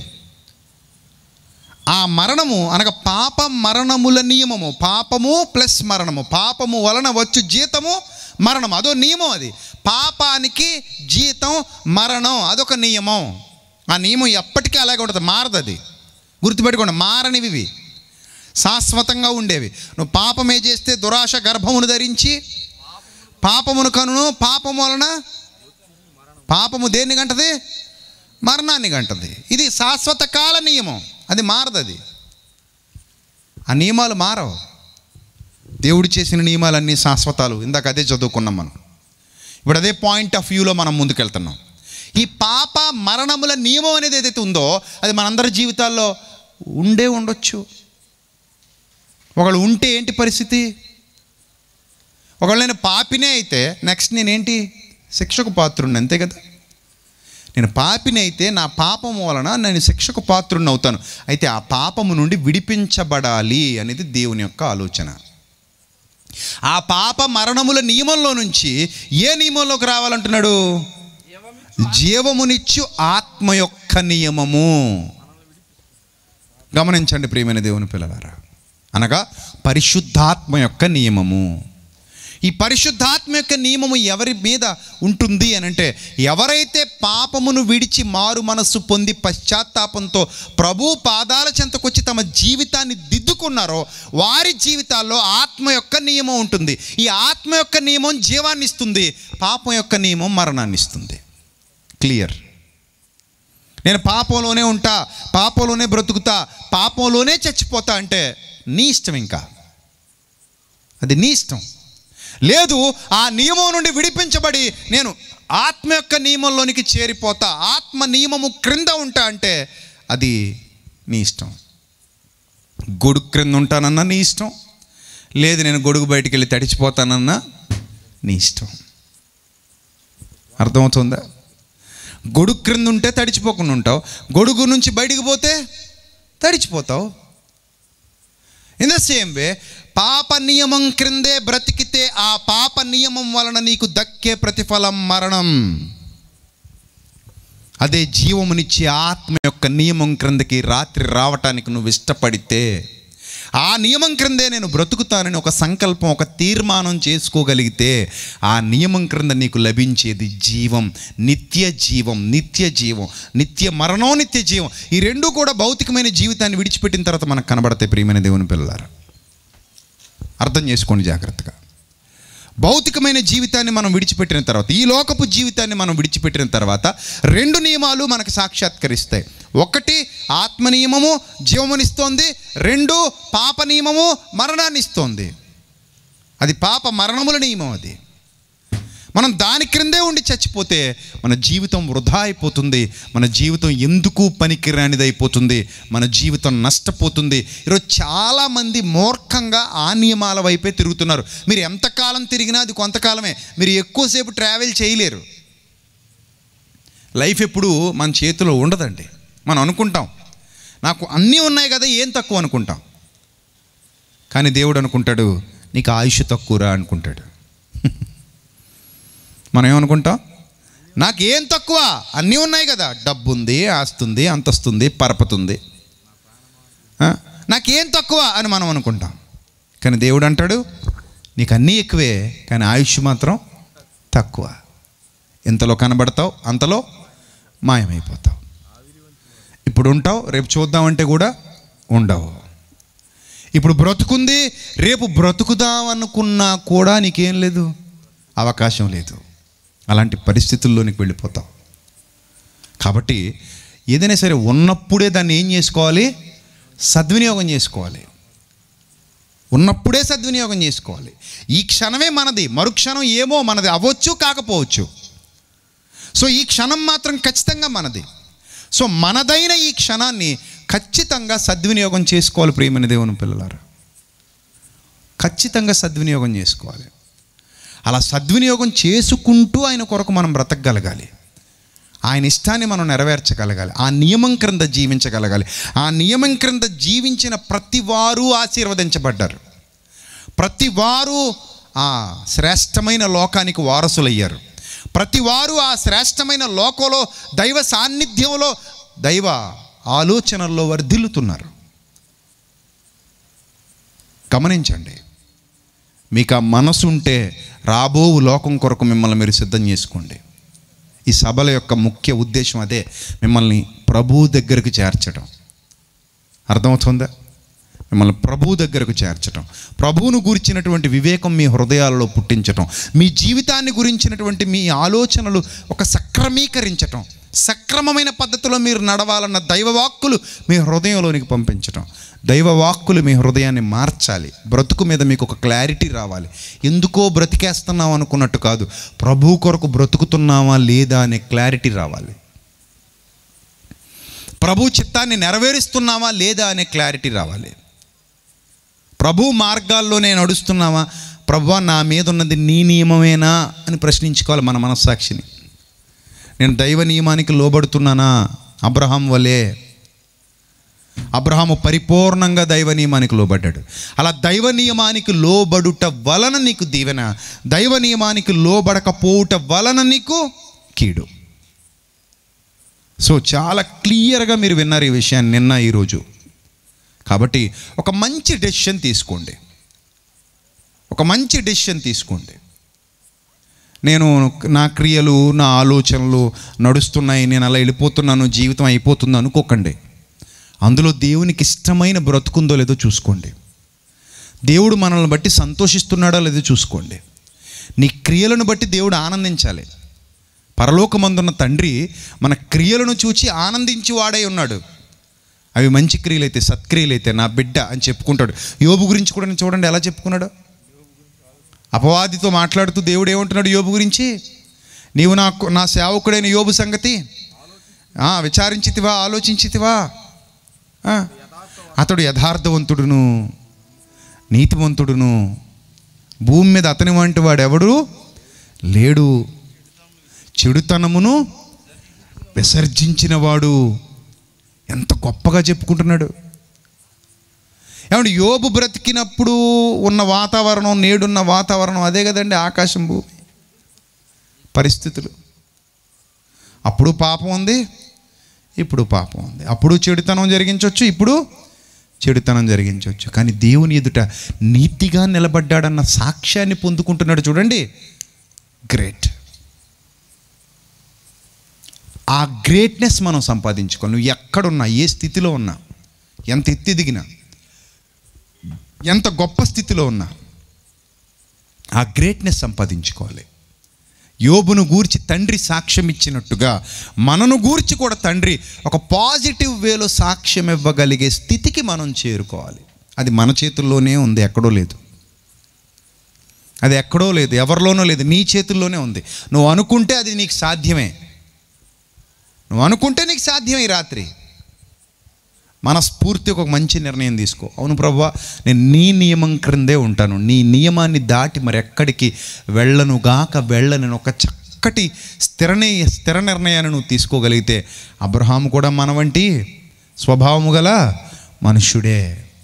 ఆ మరణము అనగా పాప మరణముల నియమము. పాపము ప్లస్ మరణము. పాపము వలన వచ్చు జీతము మరణం. అదో నియమం. అది పాపానికి జీతం మరణం. అదొక నియమం. ఆ నియమం ఎప్పటికీ అలాగే ఉంటుంది, మారదు. అది గుర్తుపెట్టుకోండి. మారనివి, శాశ్వతంగా ఉండేవి. నువ్వు పాపమే చేస్తే దురాశ గర్భమును ధరించి పాపమును కనును. పాపము వలన పాపము దేన్ని గంటది? మరణాన్ని గంటది. ఇది శాశ్వత కాల నియమం, అది మారదు. అది ఆ నియమాలు మారవు. దేవుడు చేసిన నియమాలన్నీ శాశ్వతాలు. ఇందాక అదే చదువుకున్నాం మనం. ఇప్పుడు అదే పాయింట్ ఆఫ్ వ్యూలో మనం ముందుకెళ్తున్నాం. ఈ పాప మరణముల నియమం అనేది ఏదైతే ఉందో అది మనందరి జీవితాల్లో ఉండొచ్చు. ఒకళ్ళు ఉంటే ఏంటి పరిస్థితి? ఒకవేళ నేను పాపినే అయితే నెక్స్ట్ నేనేంటి? శిక్షకు పాత్రుడిని, అంతే కదా. నేను పాపిని అయితే నా పాపము వలన నేను శిక్షకు పాత్రుడిని అవుతాను. అయితే ఆ పాపము నుండి విడిపించబడాలి అనేది దేవుని యొక్క ఆలోచన. ఆ పాప మరణముల నియమంలో నుంచి ఏ నియమంలోకి రావాలంటున్నాడు? జీవమునిచ్చు ఆత్మ యొక్క నియమము. గమనించండి ప్రియమైన దేవుని పిల్లలారా, అనగా పరిశుద్ధాత్మ యొక్క నియమము. ఈ పరిశుద్ధాత్మ యొక్క నియమము ఎవరి మీద ఉంటుంది అని అంటే, ఎవరైతే పాపమును విడిచి మారు మనస్సు పొంది పశ్చాత్తాపంతో ప్రభు పాదాల చెంతకొచ్చి తమ జీవితాన్ని దిద్దుకున్నారో వారి జీవితాల్లో ఆత్మ యొక్క నియమం ఉంటుంది. ఈ ఆత్మ యొక్క నియమం జీవాన్ని ఇస్తుంది, పాపం యొక్క నియమం మరణాన్ని ఇస్తుంది. క్లియర్? నేను పాపంలోనే ఉంటా, పాపంలోనే బ్రతుకుతా, పాపంలోనే చచ్చిపోతా అంటే నీ ఇష్టం. ఇంకా అది నీ ఇష్టం. లేదు, ఆ నియమం నుండి విడిపించబడి నేను ఆత్మ యొక్క నియమంలోనికి చేరిపోతా, ఆత్మ నియమము క్రింద ఉంటా అంటే అది నీ ఇష్టం. గొడుగు క్రింద ఉంటానన్నా నీ ఇష్టం, లేదు నేను గొడుగు బయటికి వెళ్ళి తడిచిపోతానన్నా నీ ఇష్టం. అర్థమవుతుందా? గొడుగు క్రింద ఉంటే తడిచిపోకుండా ఉంటావు, గొడుగు నుంచి బయటికి పోతే తడిచిపోతావు. ఇన్ ద సేమ్ వే పాప నియమం క్రిందే బ్రతికితే ఆ పాప నియమం వలన నీకు దక్కే ప్రతిఫలం మరణం. అదే జీవమునిచ్చే ఆత్మ యొక్క నియమం క్రిందకి రాత్రి రావటానికి నువ్వు ఇష్టపడితే, ఆ నియమం క్రిందే నేను బ్రతుకుతానని ఒక సంకల్పం, ఒక తీర్మానం చేసుకోగలిగితే, ఆ నియమం క్రింద నీకు లభించేది జీవం, నిత్య జీవం. నిత్య జీవం, నిత్య మరణం, నిత్య జీవం. ఈ రెండు కూడా భౌతికమైన జీవితాన్ని విడిచిపెట్టిన తర్వాత మనకు కనబడతాయి. ప్రియమైన దేవుని పిల్లలారా, అర్థం చేసుకోండి జాగ్రత్తగా. భౌతికమైన జీవితాన్ని మనం విడిచిపెట్టిన తర్వాత, ఈ లోకపు జీవితాన్ని మనం విడిచిపెట్టిన తర్వాత 2 నియమాలు మనకు సాక్షాత్కరిస్తాయి. 1 ఆత్మ నియమము జీవమునిస్తోంది, 2 పాప నియమము మరణాన్ని ఇస్తోంది. అది పాప మరణముల నియమం. అది మనం దాని క్రిందే ఉండి చచ్చిపోతే మన జీవితం వృధా అయిపోతుంది, మన జీవితం ఎందుకు పనికిరానిది అయిపోతుంది, మన జీవితం నష్టపోతుంది. ఈరోజు చాలామంది మూర్ఖంగా ఆ నియమాల వైపే తిరుగుతున్నారు. మీరు ఎంతకాలం తిరిగినా అది కొంతకాలమే, మీరు ఎక్కువసేపు ట్రావెల్ చేయలేరు. లైఫ్ ఎప్పుడు మన చేతిలో ఉండదండి. మనం అనుకుంటాం నాకు అన్నీ ఉన్నాయి కదా, ఏం తక్కువ అనుకుంటాం. కానీ దేవుడు అనుకుంటాడు నీకు ఆయుష్ తక్కువరా అనుకుంటాడు. మనం ఏమనుకుంటాం? నాకేం తక్కువ, అన్నీ ఉన్నాయి కదా, డబ్బు ఉంది, ఆస్తి ఉంది, అంతస్తుంది, పరపతుంది, నాకేం తక్కువ అని మనం అనుకుంటాం. కానీ దేవుడు అంటాడు నీకు అన్నీ ఎక్కువే, కానీ ఆయుష్ మాత్రం తక్కువ. ఎంతలో కనబడతావు అంతలో మాయమైపోతావు. ఇప్పుడు ఉంటావు, రేపు చూద్దామంటే కూడా ఉండవు. ఇప్పుడు బ్రతుకుంది, రేపు బ్రతుకుదాం అనుకున్నా కూడా నీకేం లేదు, అవకాశం లేదు. అలాంటి పరిస్థితుల్లోనికి వెళ్ళిపోతావు. కాబట్టి ఏదైనా సరే ఉన్నప్పుడే దాన్ని ఏం చేసుకోవాలి? సద్వినియోగం చేసుకోవాలి. ఉన్నప్పుడే సద్వినియోగం చేసుకోవాలి. ఈ క్షణమే మనది, మరుక్షణం ఏమో మనది అవ్వచ్చు, కాకపోవచ్చు. సో ఈ క్షణం మాత్రం ఖచ్చితంగా మనది. సో మనదైన ఈ క్షణాన్ని ఖచ్చితంగా సద్వినియోగం చేసుకోవాలి. ప్రియమైన దేవుని పిల్లలారా, ఖచ్చితంగా సద్వినియోగం చేసుకోవాలి. అలా సద్వినియోగం చేసుకుంటూ ఆయన కొరకు మనం బ్రతకగలగాలి. ఆయన ఇష్టాన్ని మనం నెరవేర్చగలగాలి. ఆ నియమం క్రింద జీవించగలగాలి. ఆ నియమం క్రింద జీవించిన ప్రతి వారు ఆశీర్వదించబడ్డారు. ప్రతి వారు ఆ శ్రేష్టమైన లోకానికి వారసులయ్యారు. ప్రతి వారు ఆ శ్రేష్టమైన లోకంలో దైవ సాన్నిధ్యంలో, దైవ ఆలోచనల్లో వర్ధిల్లుతున్నారు. గమనించండి. మీకు ఆ మనసు ఉంటే రాబో లోకం కొరకు మిమ్మల్ని మీరు సిద్ధం చేసుకోండి. ఈ సభల యొక్క ముఖ్య ఉద్దేశం అదే, మిమ్మల్ని ప్రభువు దగ్గరకు చేర్చడం. అర్థమవుతుందా? మిమ్మల్ని ప్రభువు దగ్గరకు చేర్చడం, ప్రభువును గురించినటువంటి వివేకం మీ హృదయాలలో పుట్టించటం, మీ జీవితాన్ని గురించినటువంటి మీ ఆలోచనలు ఒక సక్రమీకరించటం, సక్రమమైన పద్ధతిలో మీరు నడవాలన్న దైవవాక్కులు మీ హృదయంలోనికి పంపించటం. దైవవాక్కులు మీ హృదయాన్ని మార్చాలి. బ్రతుకు మీద మీకు ఒక క్లారిటీ రావాలి. ఎందుకో బ్రతికేస్తున్నాం అనుకున్నట్టు కాదు, ప్రభువు కొరకు బ్రతుకుతున్నావా లేదా అనే క్లారిటీ రావాలి. ప్రభు చిత్తాన్ని నెరవేరుస్తున్నావా లేదా అనే క్లారిటీ రావాలి. ప్రభు మార్గాల్లోనే నడుస్తున్నావా, ప్రభువా నా మీద ఉన్నది నీ నియమమేనా అని ప్రశ్నించుకోవాలి మన మనస్సాక్షిని. నేను దైవ నియమానికి లోబడుతున్నానా? అబ్రహాం వలే. అబ్రహాము పరిపూర్ణంగా దైవ నియమానికి లోబడ్డాడు. అలా దైవ నియమానికి లోబడుట వలన నీకు దీవెన, దైవ నియమానికి లోబడకపోవుట వలన నీకు కీడు. సో చాలా క్లియర్గా మీరు విన్నారు ఈ విషయాన్ని నిన్న ఈరోజు. కాబట్టి ఒక మంచి డెసిషన్ తీసుకోండి. ఒక మంచి డెసిషన్ తీసుకోండి. నేను నా క్రియలు, నా ఆలోచనలు నడుస్తున్నాయి, నేను అలా వెళ్ళిపోతున్నాను, జీవితం అయిపోతుంది అనుకోకండి. అందులో దేవునికి ఇష్టమైన బ్రతుకుందో లేదో చూసుకోండి. దేవుడు మనల్ని బట్టి సంతోషిస్తున్నాడో లేదో చూసుకోండి. నీ క్రియలను బట్టి దేవుడు ఆనందించాలి. పరలోకమందున్న తండ్రి మన క్రియలను చూచి ఆనందించి వాడై ఉన్నాడు. అవి మంచి క్రియలైతే, సత్క్రియలైతే నా బిడ్డ అని చెప్పుకుంటాడు. యోబు గురించి కూడా చూడండి ఎలా చెప్పుకున్నాడు. అపవాదితో మాట్లాడుతూ దేవుడు ఏమంటున్నాడు యోబు గురించి? నీవు నా సేవకుడైన యోబు సంగతి విచారించితివా, ఆలోచించితివా? అతడు యథార్థవంతుడును నీతివంతుడును, భూమి మీద అతని వంటి వాడెవడు లేడు, చెడుతనమును విసర్జించిన వాడు. ఎంత గొప్పగా చెప్పుకుంటున్నాడు. ఏమంటే యోబు బ్రతికినప్పుడు ఉన్న వాతావరణం, నేడున్న వాతావరణం అదే కదండి. ఆకాశం భూమి పరిస్థితులు. అప్పుడు పాపం ఉంది, ఇప్పుడు పాపం ఉంది. అప్పుడు చెడుతనం జరిగించవచ్చు, ఇప్పుడు చెడుతనం జరిగించవచ్చు. కానీ దేవుని ఎదుట నీతిగా నిలబడ్డాడన్న సాక్ష్యాన్ని పొందుకుంటున్నాడు. చూడండి, గ్రేట్. ఆ గ్రేట్నెస్ మనం సంపాదించుకోవాలి. నువ్వు ఎక్కడున్నా, ఏ స్థితిలో ఉన్నా, ఎంత ఎత్తి దిగినా, ఎంత గొప్ప స్థితిలో ఉన్నా ఆ గ్రేట్నెస్ సంపాదించుకోవాలి. యోబును గూర్చి తండ్రి సాక్ష్యం ఇచ్చినట్టుగా మనను గూర్చి కూడా తండ్రి ఒక పాజిటివ్ వేలో సాక్ష్యం ఇవ్వగలిగే స్థితికి మనం చేరుకోవాలి. అది మన చేతుల్లోనే ఉంది, ఎక్కడో లేదు. అది ఎక్కడో లేదు, ఎవరిలోనో లేదు, నీ చేతుల్లోనే ఉంది. నువ్వు అనుకుంటే అది నీకు సాధ్యమే. నువ్వు అనుకుంటే నీకు సాధ్యమే. ఈ రాత్రి మనస్ఫూర్తిగా ఒక మంచి నిర్ణయం తీసుకో. అవును ప్రభువా, నేను నీ నియమం క్రిందే ఉంటాను, నీ నియమాన్ని దాటి మరి ఎక్కడికి వెళ్ళను. ఒక చక్కటి స్థిర నిర్ణయాన్ని నువ్వు తీసుకోగలిగితే, అబ్రహాము కూడా మన వంటి స్వభావము గల మనుష్యుడే.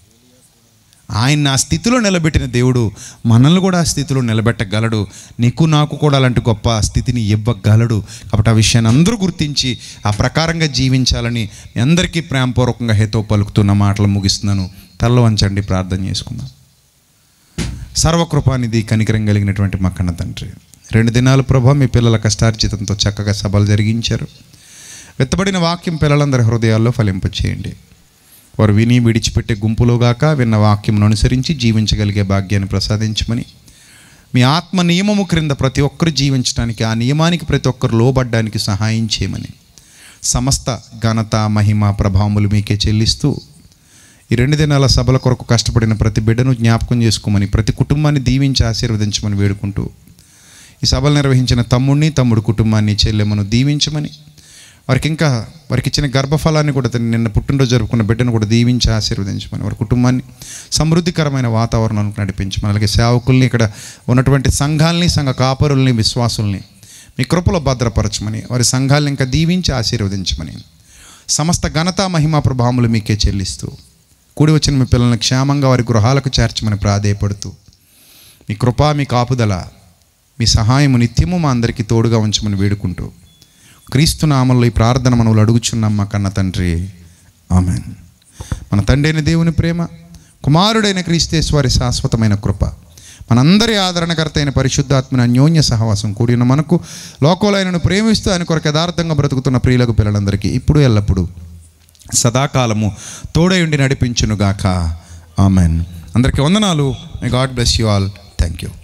ఆయన ఆ స్థితిలో నిలబెట్టిన దేవుడు మనల్ని కూడా ఆ స్థితిలో నిలబెట్టగలడు. నీకు నాకు కూడా అలాంటి గొప్ప స్థితిని ఇవ్వగలడు. కాబట్టి ఆ విషయాన్ని అందరూ గుర్తించి ఆ ప్రకారంగా జీవించాలని మీ అందరికీ ప్రేమపూర్వకంగా హేతో పలుకుతున్న మాటలు ముగిస్తున్నాను. తలలో వంచండి, ప్రార్థన చేసుకుందాం. సర్వకృపానిధి, కనికరం కలిగినటువంటి మా కన్న తండ్రి, 2 దినాలు ప్రభా మీ పిల్లల కష్టార్జితంతో చక్కగా సభలు జరిగించారు. వెత్తబడిన వాక్యం పిల్లలందరి హృదయాల్లో ఫలింపచేయండి. వారు విని విడిచిపెట్టే గుంపులోగాక విన్న వాక్యమును అనుసరించి జీవించగలిగే భాగ్యాన్ని ప్రసాదించమని, మీ ఆత్మ నియమము క్రింద ప్రతి ఒక్కరు జీవించడానికి, ఆ నియమానికి ప్రతి ఒక్కరు లోబడ్డానికి సహాయం చేయమని, సమస్త ఘనత మహిమ ప్రభావములు మీకే చెల్లిస్తూ ఈ 2 దినాల సభల కొరకు కష్టపడిన ప్రతి బిడ్డను జ్ఞాపకం చేసుకోమని, ప్రతి కుటుంబాన్ని దీవించి ఆశీర్వదించమని వేడుకుంటూ, ఈ సభలు నిర్వహించిన తమ్ముడు కుటుంబాన్ని, చెల్లెమ్మను దీవించమని, వారికి ఇచ్చిన గర్భఫలాన్ని కూడా, నిన్న పుట్టినరోజు జరుపుకున్న బిడ్డను కూడా దీవించి ఆశీర్వదించమని, వారి కుటుంబాన్ని సమృద్ధికరమైన వాతావరణానికి నడిపించమని, అలాగే సేవకుల్ని, ఇక్కడ ఉన్నటువంటి సంఘాలని, సంఘ కాపరుల్ని, విశ్వాసుల్ని మీ కృపలో భద్రపరచమని, వారి సంఘాలను ఇంకా దీవించి ఆశీర్వదించమని, సమస్త ఘనత మహిమ ప్రభావములు మీకే చెల్లిస్తూ, కూడి వచ్చిన మీ పిల్లల్ని క్షేమంగా వారి గృహాలకు చేర్చమని ప్రాధేయపడుతూ, మీ కృప, మీ కాపుదల, మీ సహాయము నిత్యము మా అందరికీ తోడుగా ఉంచమని వేడుకుంటూ, క్రీస్తు నామములో ఈ ప్రార్థన మనవులు అడుగుచున్నాం మా కన్న తండ్రి, ఆమెన్. మన తండ్రి అయిన దేవుని ప్రేమ, కుమారుడైన క్రీస్తేశ్వరి శాశ్వతమైన కృప, మనందరి ఆదరణకర్త అయిన పరిశుద్ధాత్మని అన్యోన్య సహవాసం కూడిన మనకు, లోకంలో ఆయనను ప్రేమిస్తూ ఆయన కొరకు యథార్థంగా బ్రతుకుతున్న ప్రియులకు పిల్లలందరికీ ఇప్పుడు ఎల్లప్పుడూ సదాకాలము తోడై ఉండి నడిపించునుగాక. ఆమెన్. అందరికీ వందనాలు. May God bless you all. Thank you.